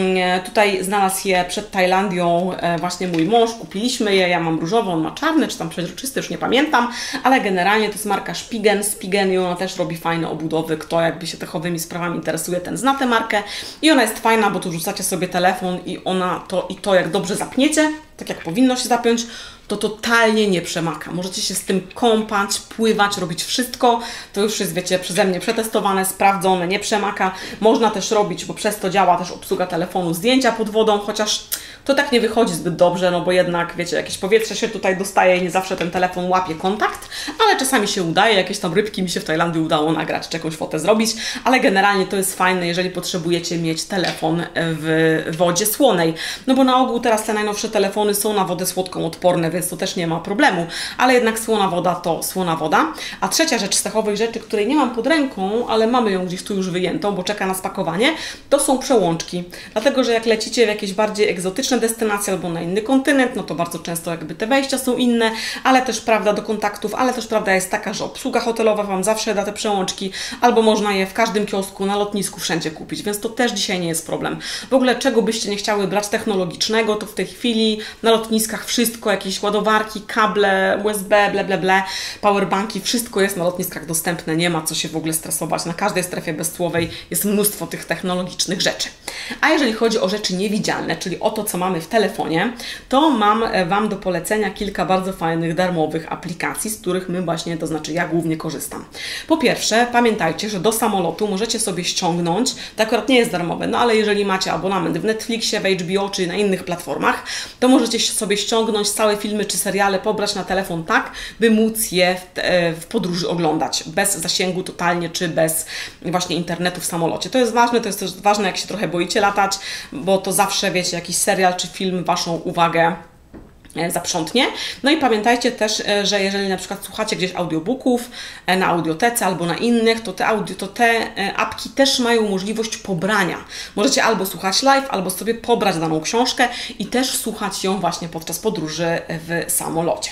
Tutaj znalazł je przed Tajlandią właśnie mój mąż, kupiliśmy je, ja mam różowy, on ma czarny, czy tam przeźroczysty, już nie pamiętam, ale generalnie to jest marka Spigen i ona też robi fajne obudowy, kto jakby się techowymi sprawami interesuje, ten zna tę markę i ona jest fajna, bo tu rzucacie sobie telefon i ona to jak dobrze zapniecie, tak jak powinno się zapiąć, to totalnie nie przemaka. Możecie się z tym kąpać, pływać, robić wszystko. To już jest, wiecie, przeze mnie przetestowane, sprawdzone, nie przemaka. Można też robić, bo przez to działa też obsługa telefonu, zdjęcia pod wodą, chociaż to tak nie wychodzi zbyt dobrze, no bo jednak, wiecie, jakieś powietrze się tutaj dostaje i nie zawsze ten telefon łapie kontakt, ale czasami się udaje, jakieś tam rybki mi się w Tajlandii udało nagrać, czy jakąś fotę zrobić, ale generalnie to jest fajne, jeżeli potrzebujecie mieć telefon w wodzie słonej, no bo na ogół teraz te najnowsze telefony są na wodę słodką odporne, więc to też nie ma problemu, ale jednak słona woda to słona woda. A trzecia rzecz z techowych rzeczy, której nie mam pod ręką, ale mamy ją gdzieś tu już wyjętą, bo czeka na spakowanie, to są przełączki, dlatego, że jak lecicie w jakieś bardziej egzotyczne destynacje albo na inny kontynent, no to bardzo często jakby te wejścia są inne, ale też prawda do kontaktów, ale też prawda jest taka, że obsługa hotelowa Wam zawsze da te przełączki, albo można je w każdym kiosku, na lotnisku, wszędzie kupić, więc to też dzisiaj nie jest problem. W ogóle czego byście nie chciały brać technologicznego, to w tej chwili na lotniskach wszystko, jakieś ładowarki, kable, USB, powerbanki, wszystko jest na lotniskach dostępne, nie ma co się w ogóle stresować, na każdej strefie bezcłowej jest mnóstwo tych technologicznych rzeczy. A jeżeli chodzi o rzeczy niewidzialne, czyli o to, co mamy w telefonie, to mam Wam do polecenia kilka bardzo fajnych, darmowych aplikacji, z których my właśnie, to znaczy ja głównie korzystam. Po pierwsze, pamiętajcie, że do samolotu możecie sobie ściągnąć, to akurat nie jest darmowe, no ale jeżeli macie abonament w Netflixie, w HBO czy na innych platformach, to możecie sobie ściągnąć całe filmy czy seriale, pobrać na telefon tak, by móc je w podróży oglądać, bez zasięgu totalnie, czy bez właśnie internetu w samolocie. To jest ważne, to jest też ważne, jak się trochę boicie latać, bo to zawsze, wiecie, jakiś serial czy film Waszą uwagę zaprzątnie. No i pamiętajcie też, że jeżeli na przykład słuchacie gdzieś audiobooków na audiotece albo na innych, to te apki też mają możliwość pobrania. Możecie albo słuchać live, albo sobie pobrać daną książkę i też słuchać ją właśnie podczas podróży w samolocie.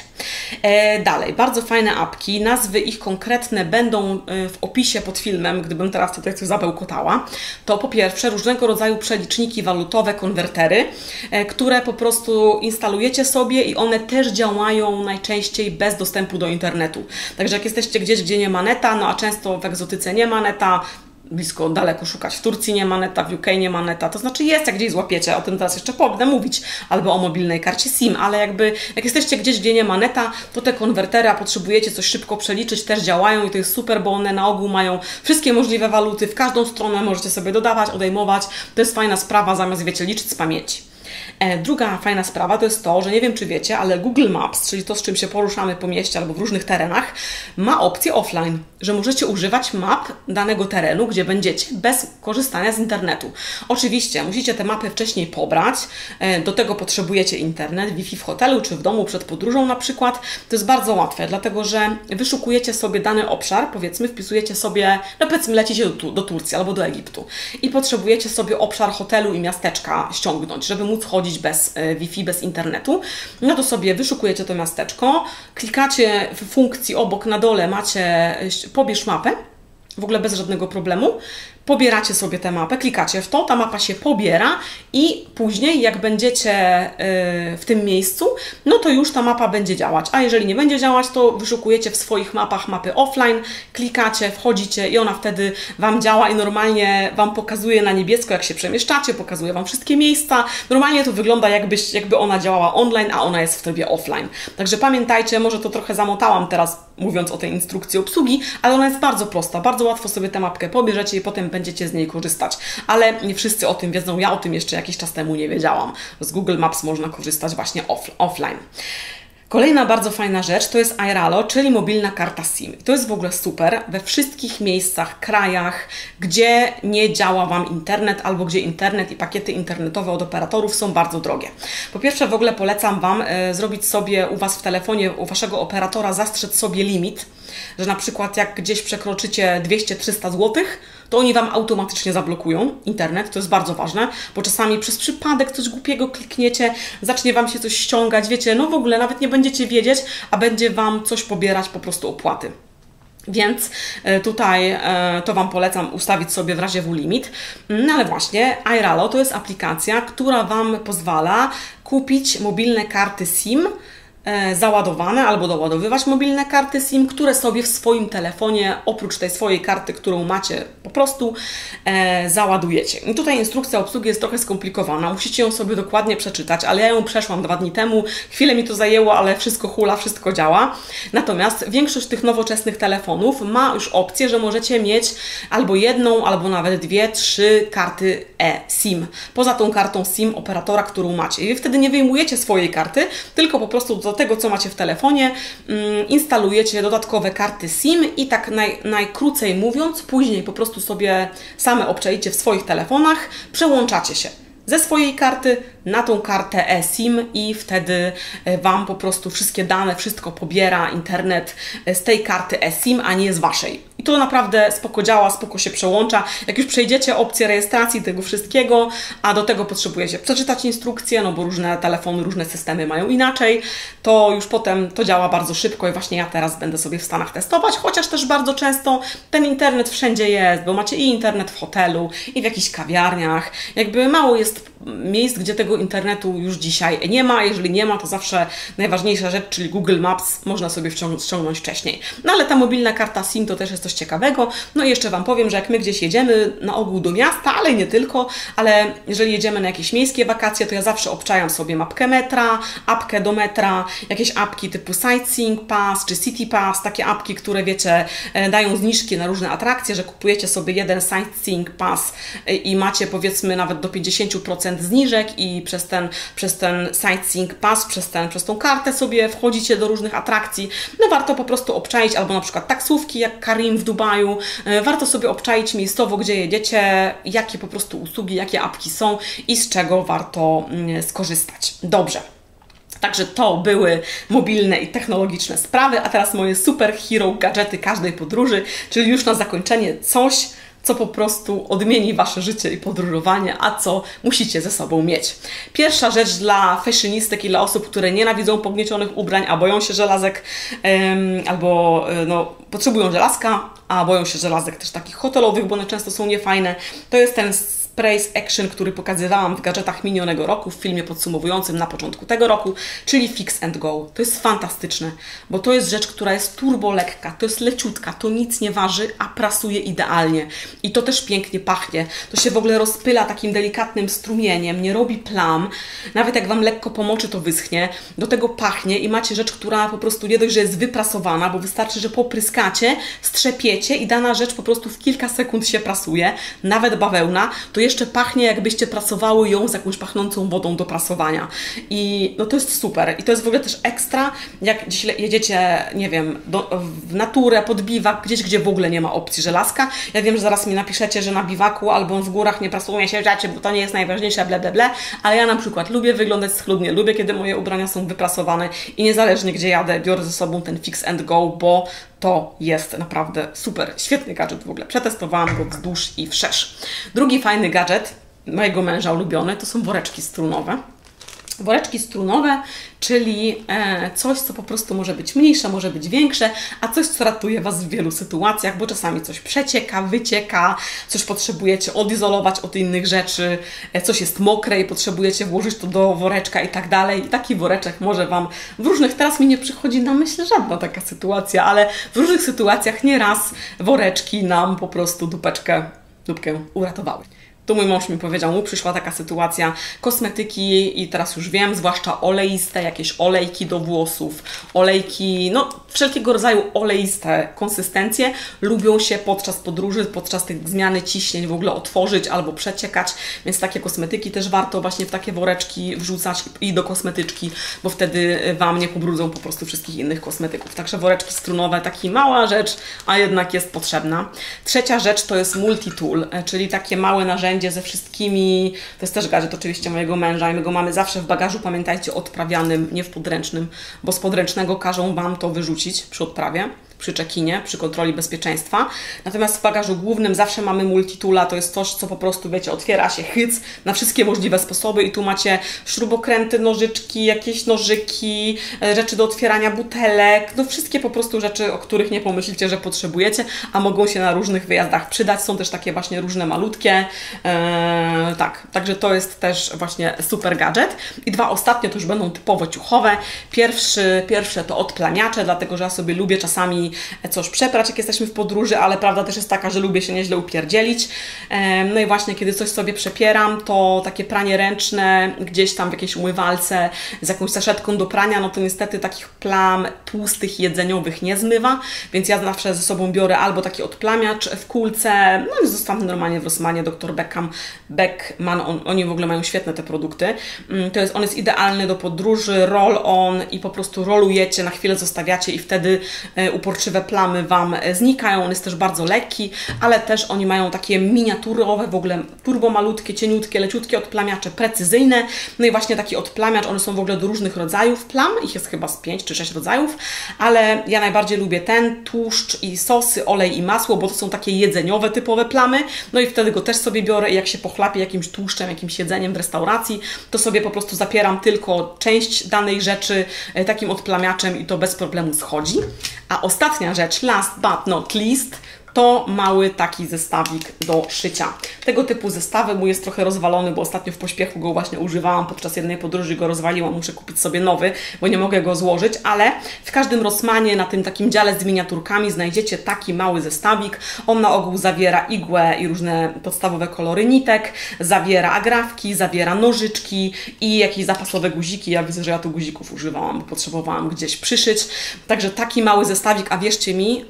Dalej, bardzo fajne apki, nazwy ich konkretne będą w opisie pod filmem, gdybym teraz tutaj coś zabełkotała. To po pierwsze różnego rodzaju przeliczniki walutowe, konwertery, które po prostu instalujecie sobie i one też działają najczęściej bez dostępu do internetu. Także jak jesteście gdzieś, gdzie nie ma neta, no a często w egzotyce nie ma neta, blisko, daleko szukać. W Turcji nie ma neta, w UK nie ma neta, to znaczy jest, jak gdzieś złapiecie, o tym teraz jeszcze będę mówić, albo o mobilnej karcie SIM, ale jakby jak jesteście gdzieś, gdzie nie ma neta, to te konwertery, a potrzebujecie coś szybko przeliczyć, też działają i to jest super, bo one na ogół mają wszystkie możliwe waluty, w każdą stronę możecie sobie dodawać, odejmować, to jest fajna sprawa, zamiast, wiecie, liczyć z pamięci. Druga fajna sprawa to jest to, że nie wiem, czy wiecie, ale Google Maps, czyli to, z czym się poruszamy po mieście albo w różnych terenach, ma opcję offline, że możecie używać map danego terenu, gdzie będziecie, bez korzystania z internetu. Oczywiście musicie te mapy wcześniej pobrać, do tego potrzebujecie internet, Wi-Fi w hotelu czy w domu przed podróżą na przykład. To jest bardzo łatwe, dlatego że wyszukujecie sobie dany obszar, powiedzmy, wpisujecie sobie, no powiedzmy, lecicie do Turcji albo do Egiptu i potrzebujecie sobie obszar hotelu i miasteczka ściągnąć, żeby móc chodzić bez Wi-Fi, bez internetu. No to sobie wyszukujecie to miasteczko, klikacie w funkcji obok na dole, macie pobierz mapę, w ogóle bez żadnego problemu. Pobieracie sobie tę mapę, klikacie w to, ta mapa się pobiera i później jak będziecie w tym miejscu, no to już ta mapa będzie działać. A jeżeli nie będzie działać, to wyszukujecie w swoich mapach mapy offline, klikacie, wchodzicie i ona wtedy Wam działa i normalnie Wam pokazuje na niebiesko, jak się przemieszczacie, pokazuje Wam wszystkie miejsca. Normalnie to wygląda jakby ona działała online, a ona jest w trybie offline. Także pamiętajcie, może to trochę zamotałam teraz mówiąc o tej instrukcji obsługi, ale ona jest bardzo prosta, bardzo łatwo sobie tę mapkę pobierzecie i potem będziecie z niej korzystać. Ale nie wszyscy o tym wiedzą, ja o tym jeszcze jakiś czas temu nie wiedziałam. Z Google Maps można korzystać właśnie offline. Kolejna bardzo fajna rzecz to jest Airalo, czyli mobilna karta SIM. To jest w ogóle super we wszystkich miejscach, krajach, gdzie nie działa Wam internet albo gdzie internet i pakiety internetowe od operatorów są bardzo drogie. Po pierwsze w ogóle polecam Wam zrobić sobie u Was w telefonie, u Waszego operatora zastrzec sobie limit że na przykład jak gdzieś przekroczycie 200-300 zł, to oni Wam automatycznie zablokują internet. To jest bardzo ważne, bo czasami przez przypadek coś głupiego klikniecie, zacznie Wam się coś ściągać, wiecie, no w ogóle nawet nie będziecie wiedzieć, a będzie Wam coś pobierać po prostu opłaty. Więc tutaj to Wam polecam ustawić sobie w razie W limit. No ale właśnie iRalo to jest aplikacja, która Wam pozwala kupić mobilne karty SIM załadowane albo doładowywać mobilne karty SIM, które sobie w swoim telefonie, oprócz tej swojej karty, którą macie, po prostu załadujecie. I tutaj instrukcja obsługi jest trochę skomplikowana, musicie ją sobie dokładnie przeczytać, ale ja ją przeszłam 2 dni temu, chwilę mi to zajęło, ale wszystko hula, wszystko działa. Natomiast większość tych nowoczesnych telefonów ma już opcję, że możecie mieć albo jedną, albo nawet 2, 3 karty eSIM. Poza tą kartą SIM operatora, którą macie. I wtedy nie wyjmujecie swojej karty, tylko po prostu do tego, co macie w telefonie, instalujecie dodatkowe karty SIM i tak najkrócej mówiąc, później po prostu sobie same obczaicie w swoich telefonach, przełączacie się ze swojej karty na tą kartę eSIM i wtedy Wam po prostu wszystkie dane, wszystko pobiera internet z tej karty eSIM, a nie z Waszej. I to naprawdę spoko działa, spoko się przełącza. Jak już przejdziecie opcję rejestracji tego wszystkiego, a do tego potrzebujecie przeczytać instrukcję, no bo różne telefony, różne systemy mają inaczej, to już potem to działa bardzo szybko i właśnie ja teraz będę sobie w Stanach testować, chociaż też bardzo często ten internet wszędzie jest, bo macie i internet w hotelu, i w jakichś kawiarniach. Jakby mało jest miejsc, gdzie tego internetu już dzisiaj nie ma. Jeżeli nie ma, to zawsze najważniejsza rzecz, czyli Google Maps, można sobie ściągnąć wcześniej. No ale ta mobilna karta SIM to też jest coś ciekawego. No i jeszcze Wam powiem, że jak my gdzieś jedziemy na ogół do miasta, ale nie tylko, ale jeżeli jedziemy na jakieś miejskie wakacje, to ja zawsze obczajam sobie mapkę metra, apkę do metra, jakieś apki typu Sightseeing Pass czy City Pass, takie apki, które wiecie, dają zniżki na różne atrakcje, że kupujecie sobie jeden Sightseeing Pass i macie powiedzmy nawet do 50% zniżek i przez ten Sightseeing Pass, przez tą kartę sobie wchodzicie do różnych atrakcji. No warto po prostu obczaić, albo na przykład taksówki jak Karim w Dubaju. Warto sobie obczaić miejscowo, gdzie jedziecie, jakie po prostu usługi, jakie apki są i z czego warto skorzystać. Dobrze. Także to były mobilne i technologiczne sprawy, a teraz moje superhero gadżety każdej podróży, czyli już na zakończenie coś, co po prostu odmieni Wasze życie i podróżowanie, a co musicie ze sobą mieć. Pierwsza rzecz dla fashionistek i dla osób, które nienawidzą pogniecionych ubrań, a boją się żelazek, albo no, potrzebują żelazka, a boją się żelazek też takich hotelowych, bo one często są niefajne, to jest ten Sprays Action, który pokazywałam w gadżetach minionego roku, w filmie podsumowującym na początku tego roku, czyli Fix and Go. To jest fantastyczne, bo to jest rzecz, która jest turbo lekka, to jest leciutka, to nic nie waży, a prasuje idealnie. I to też pięknie pachnie. To się w ogóle rozpyla takim delikatnym strumieniem, nie robi plam. Nawet jak Wam lekko pomoczy, to wyschnie. Do tego pachnie i macie rzecz, która po prostu nie dość, że jest wyprasowana, bo wystarczy, że popryskacie, strzepiecie i dana rzecz po prostu w kilka sekund się prasuje. Nawet bawełna, to jeszcze pachnie, jakbyście prasowały ją z jakąś pachnącą wodą do prasowania. I no to jest super. I to jest w ogóle też ekstra, jak gdzieś jedziecie, nie wiem, w naturę, pod biwak, gdzieś, gdzie w ogóle nie ma opcji żelazka. Ja wiem, że zaraz mi napiszecie, że na biwaku albo w górach nie prasuje się rzeczy, bo to nie jest najważniejsze, ble, ble, ble. Ale ja na przykład lubię wyglądać schludnie, lubię, kiedy moje ubrania są wyprasowane i niezależnie gdzie jadę, biorę ze sobą ten Fix and Go, bo to jest naprawdę super, świetny gadżet w ogóle. Przetestowałam go wzdłuż i wszerz. Drugi fajny gadżet mojego męża ulubiony to są woreczki strunowe. Woreczki strunowe, czyli coś, co po prostu może być mniejsze, może być większe, a coś, co ratuje Was w wielu sytuacjach, bo czasami coś przecieka, wycieka, coś potrzebujecie odizolować od innych rzeczy, coś jest mokre i potrzebujecie włożyć to do woreczka i tak dalej. I taki woreczek może Wam w różnych, teraz mi nie przychodzi na myśl żadna taka sytuacja, ale w różnych sytuacjach nieraz woreczki nam po prostu dupkę uratowały. Tu mój mąż mi powiedział, mu przyszła taka sytuacja, kosmetyki i teraz już wiem, zwłaszcza oleiste, jakieś olejki do włosów, olejki, no wszelkiego rodzaju oleiste konsystencje lubią się podczas podróży, podczas tych zmiany ciśnień w ogóle otworzyć albo przeciekać, więc takie kosmetyki też warto właśnie w takie woreczki wrzucać i do kosmetyczki, bo wtedy Wam nie pobrudzą po prostu wszystkich innych kosmetyków. Także woreczki strunowe, taka mała rzecz, a jednak jest potrzebna. Trzecia rzecz to jest multitool, czyli takie małe narzędzie ze wszystkimi, to jest też gadżet oczywiście mojego męża i my go mamy zawsze w bagażu, pamiętajcie, odprawianym, nie w podręcznym, bo z podręcznego każą Wam to wyrzucić przy przy check-inie, przy kontroli bezpieczeństwa. Natomiast w bagażu głównym zawsze mamy multitoola, to jest coś, co po prostu, wiecie, otwiera się hyc na wszystkie możliwe sposoby i tu macie śrubokręty, nożyczki, jakieś nożyki, rzeczy do otwierania butelek, no wszystkie po prostu rzeczy, o których nie pomyślicie, że potrzebujecie, a mogą się na różnych wyjazdach przydać. Są też takie właśnie różne malutkie, tak, także to jest też właśnie super gadżet. I dwa ostatnie to już będą typowo ciuchowe. Pierwsze to odplamiacze, dlatego że ja sobie lubię czasami coś przeprać, jak jesteśmy w podróży, ale prawda też jest taka, że lubię się nieźle upierdzielić. No i właśnie kiedy coś sobie przepieram, to takie pranie ręczne gdzieś tam w jakiejś umywalce z jakąś saszetką do prania, no to niestety takich plam tłustych, jedzeniowych nie zmywa, więc ja zawsze ze sobą biorę albo taki odplamiacz w kulce, no jest dostępny normalnie w Rossmanie, Dr. Beckman, oni w ogóle mają świetne te produkty. On jest idealny do podróży, roll-on i po prostu rolujecie, na chwilę zostawiacie i wtedy uporczywe plamy Wam znikają. On jest też bardzo lekki, ale też oni mają takie miniaturowe, w ogóle turbo malutkie, cieniutkie, leciutkie odplamiacze precyzyjne. No i właśnie taki odplamiacz, one są w ogóle do różnych rodzajów plam, ich jest chyba z 5 czy 6 rodzajów, ale ja najbardziej lubię ten, tłuszcz i sosy, olej i masło, bo to są takie jedzeniowe typowe plamy, no i wtedy go też sobie biorę i jak się pochlapię jakimś tłuszczem, jakimś jedzeniem w restauracji, to sobie po prostu zapieram tylko część danej rzeczy takim odplamiaczem i to bez problemu schodzi. A ostatnia rzecz, last but not least, to mały taki zestawik do szycia. Tego typu zestawy, mój jest trochę rozwalony, bo ostatnio w pośpiechu go właśnie używałam, podczas jednej podróży go rozwaliłam, muszę kupić sobie nowy, bo nie mogę go złożyć, ale w każdym Rossmanie, na tym takim dziale z miniaturkami znajdziecie taki mały zestawik. On na ogół zawiera igłę i różne podstawowe kolory nitek, zawiera agrafki, zawiera nożyczki i jakieś zapasowe guziki. Ja widzę, że ja tu guzików używałam, bo potrzebowałam gdzieś przyszyć. Także taki mały zestawik, a wierzcie mi,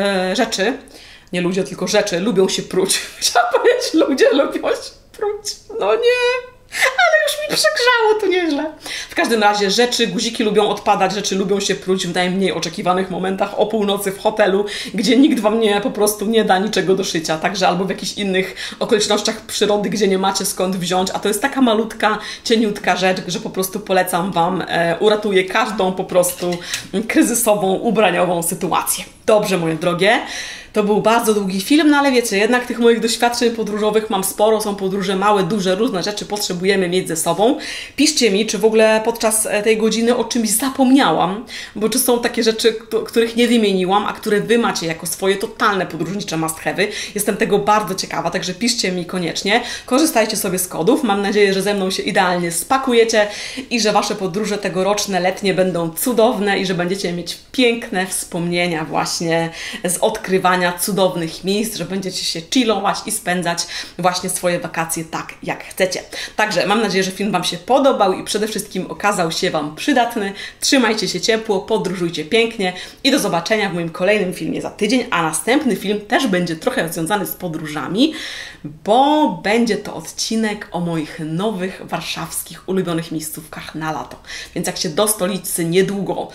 nie ludzie, tylko rzeczy lubią się pruć. Chciałam powiedzieć, ludzie lubią się pruć. No nie, ale już mi przegrzało to nieźle. W każdym razie rzeczy, guziki lubią odpadać, rzeczy lubią się pruć w najmniej oczekiwanych momentach o północy w hotelu, gdzie nikt Wam po prostu nie da niczego do szycia. Także albo w jakichś innych okolicznościach przyrody, gdzie nie macie skąd wziąć, a to jest taka malutka, cieniutka rzecz, że po prostu polecam Wam, uratuje każdą po prostu kryzysową, ubraniową sytuację. Dobrze, moje drogie. To był bardzo długi film, no ale wiecie, jednak tych moich doświadczeń podróżowych mam sporo, są podróże małe, duże, różne rzeczy potrzebujemy mieć ze sobą. Piszcie mi, czy w ogóle podczas tej godziny o czymś zapomniałam, bo czy są takie rzeczy, których nie wymieniłam, a które Wy macie jako swoje totalne podróżnicze must-have'y. Jestem tego bardzo ciekawa, także piszcie mi koniecznie. Korzystajcie sobie z kodów, mam nadzieję, że ze mną się idealnie spakujecie i że Wasze podróże tegoroczne, letnie będą cudowne i że będziecie mieć piękne wspomnienia właśnie z odkrywania cudownych miejsc, że będziecie się chillować i spędzać właśnie swoje wakacje tak, jak chcecie. Także mam nadzieję, że film Wam się podobał i przede wszystkim okazał się Wam przydatny. Trzymajcie się ciepło, podróżujcie pięknie i do zobaczenia w moim kolejnym filmie za tydzień, a następny film też będzie trochę związany z podróżami, bo będzie to odcinek o moich nowych warszawskich ulubionych miejscówkach na lato. Więc jak się do stolicy niedługo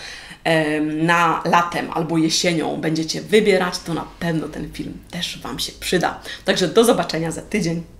na latem albo jesienią będziecie wybierać, to na pewno ten film też Wam się przyda. Także do zobaczenia za tydzień.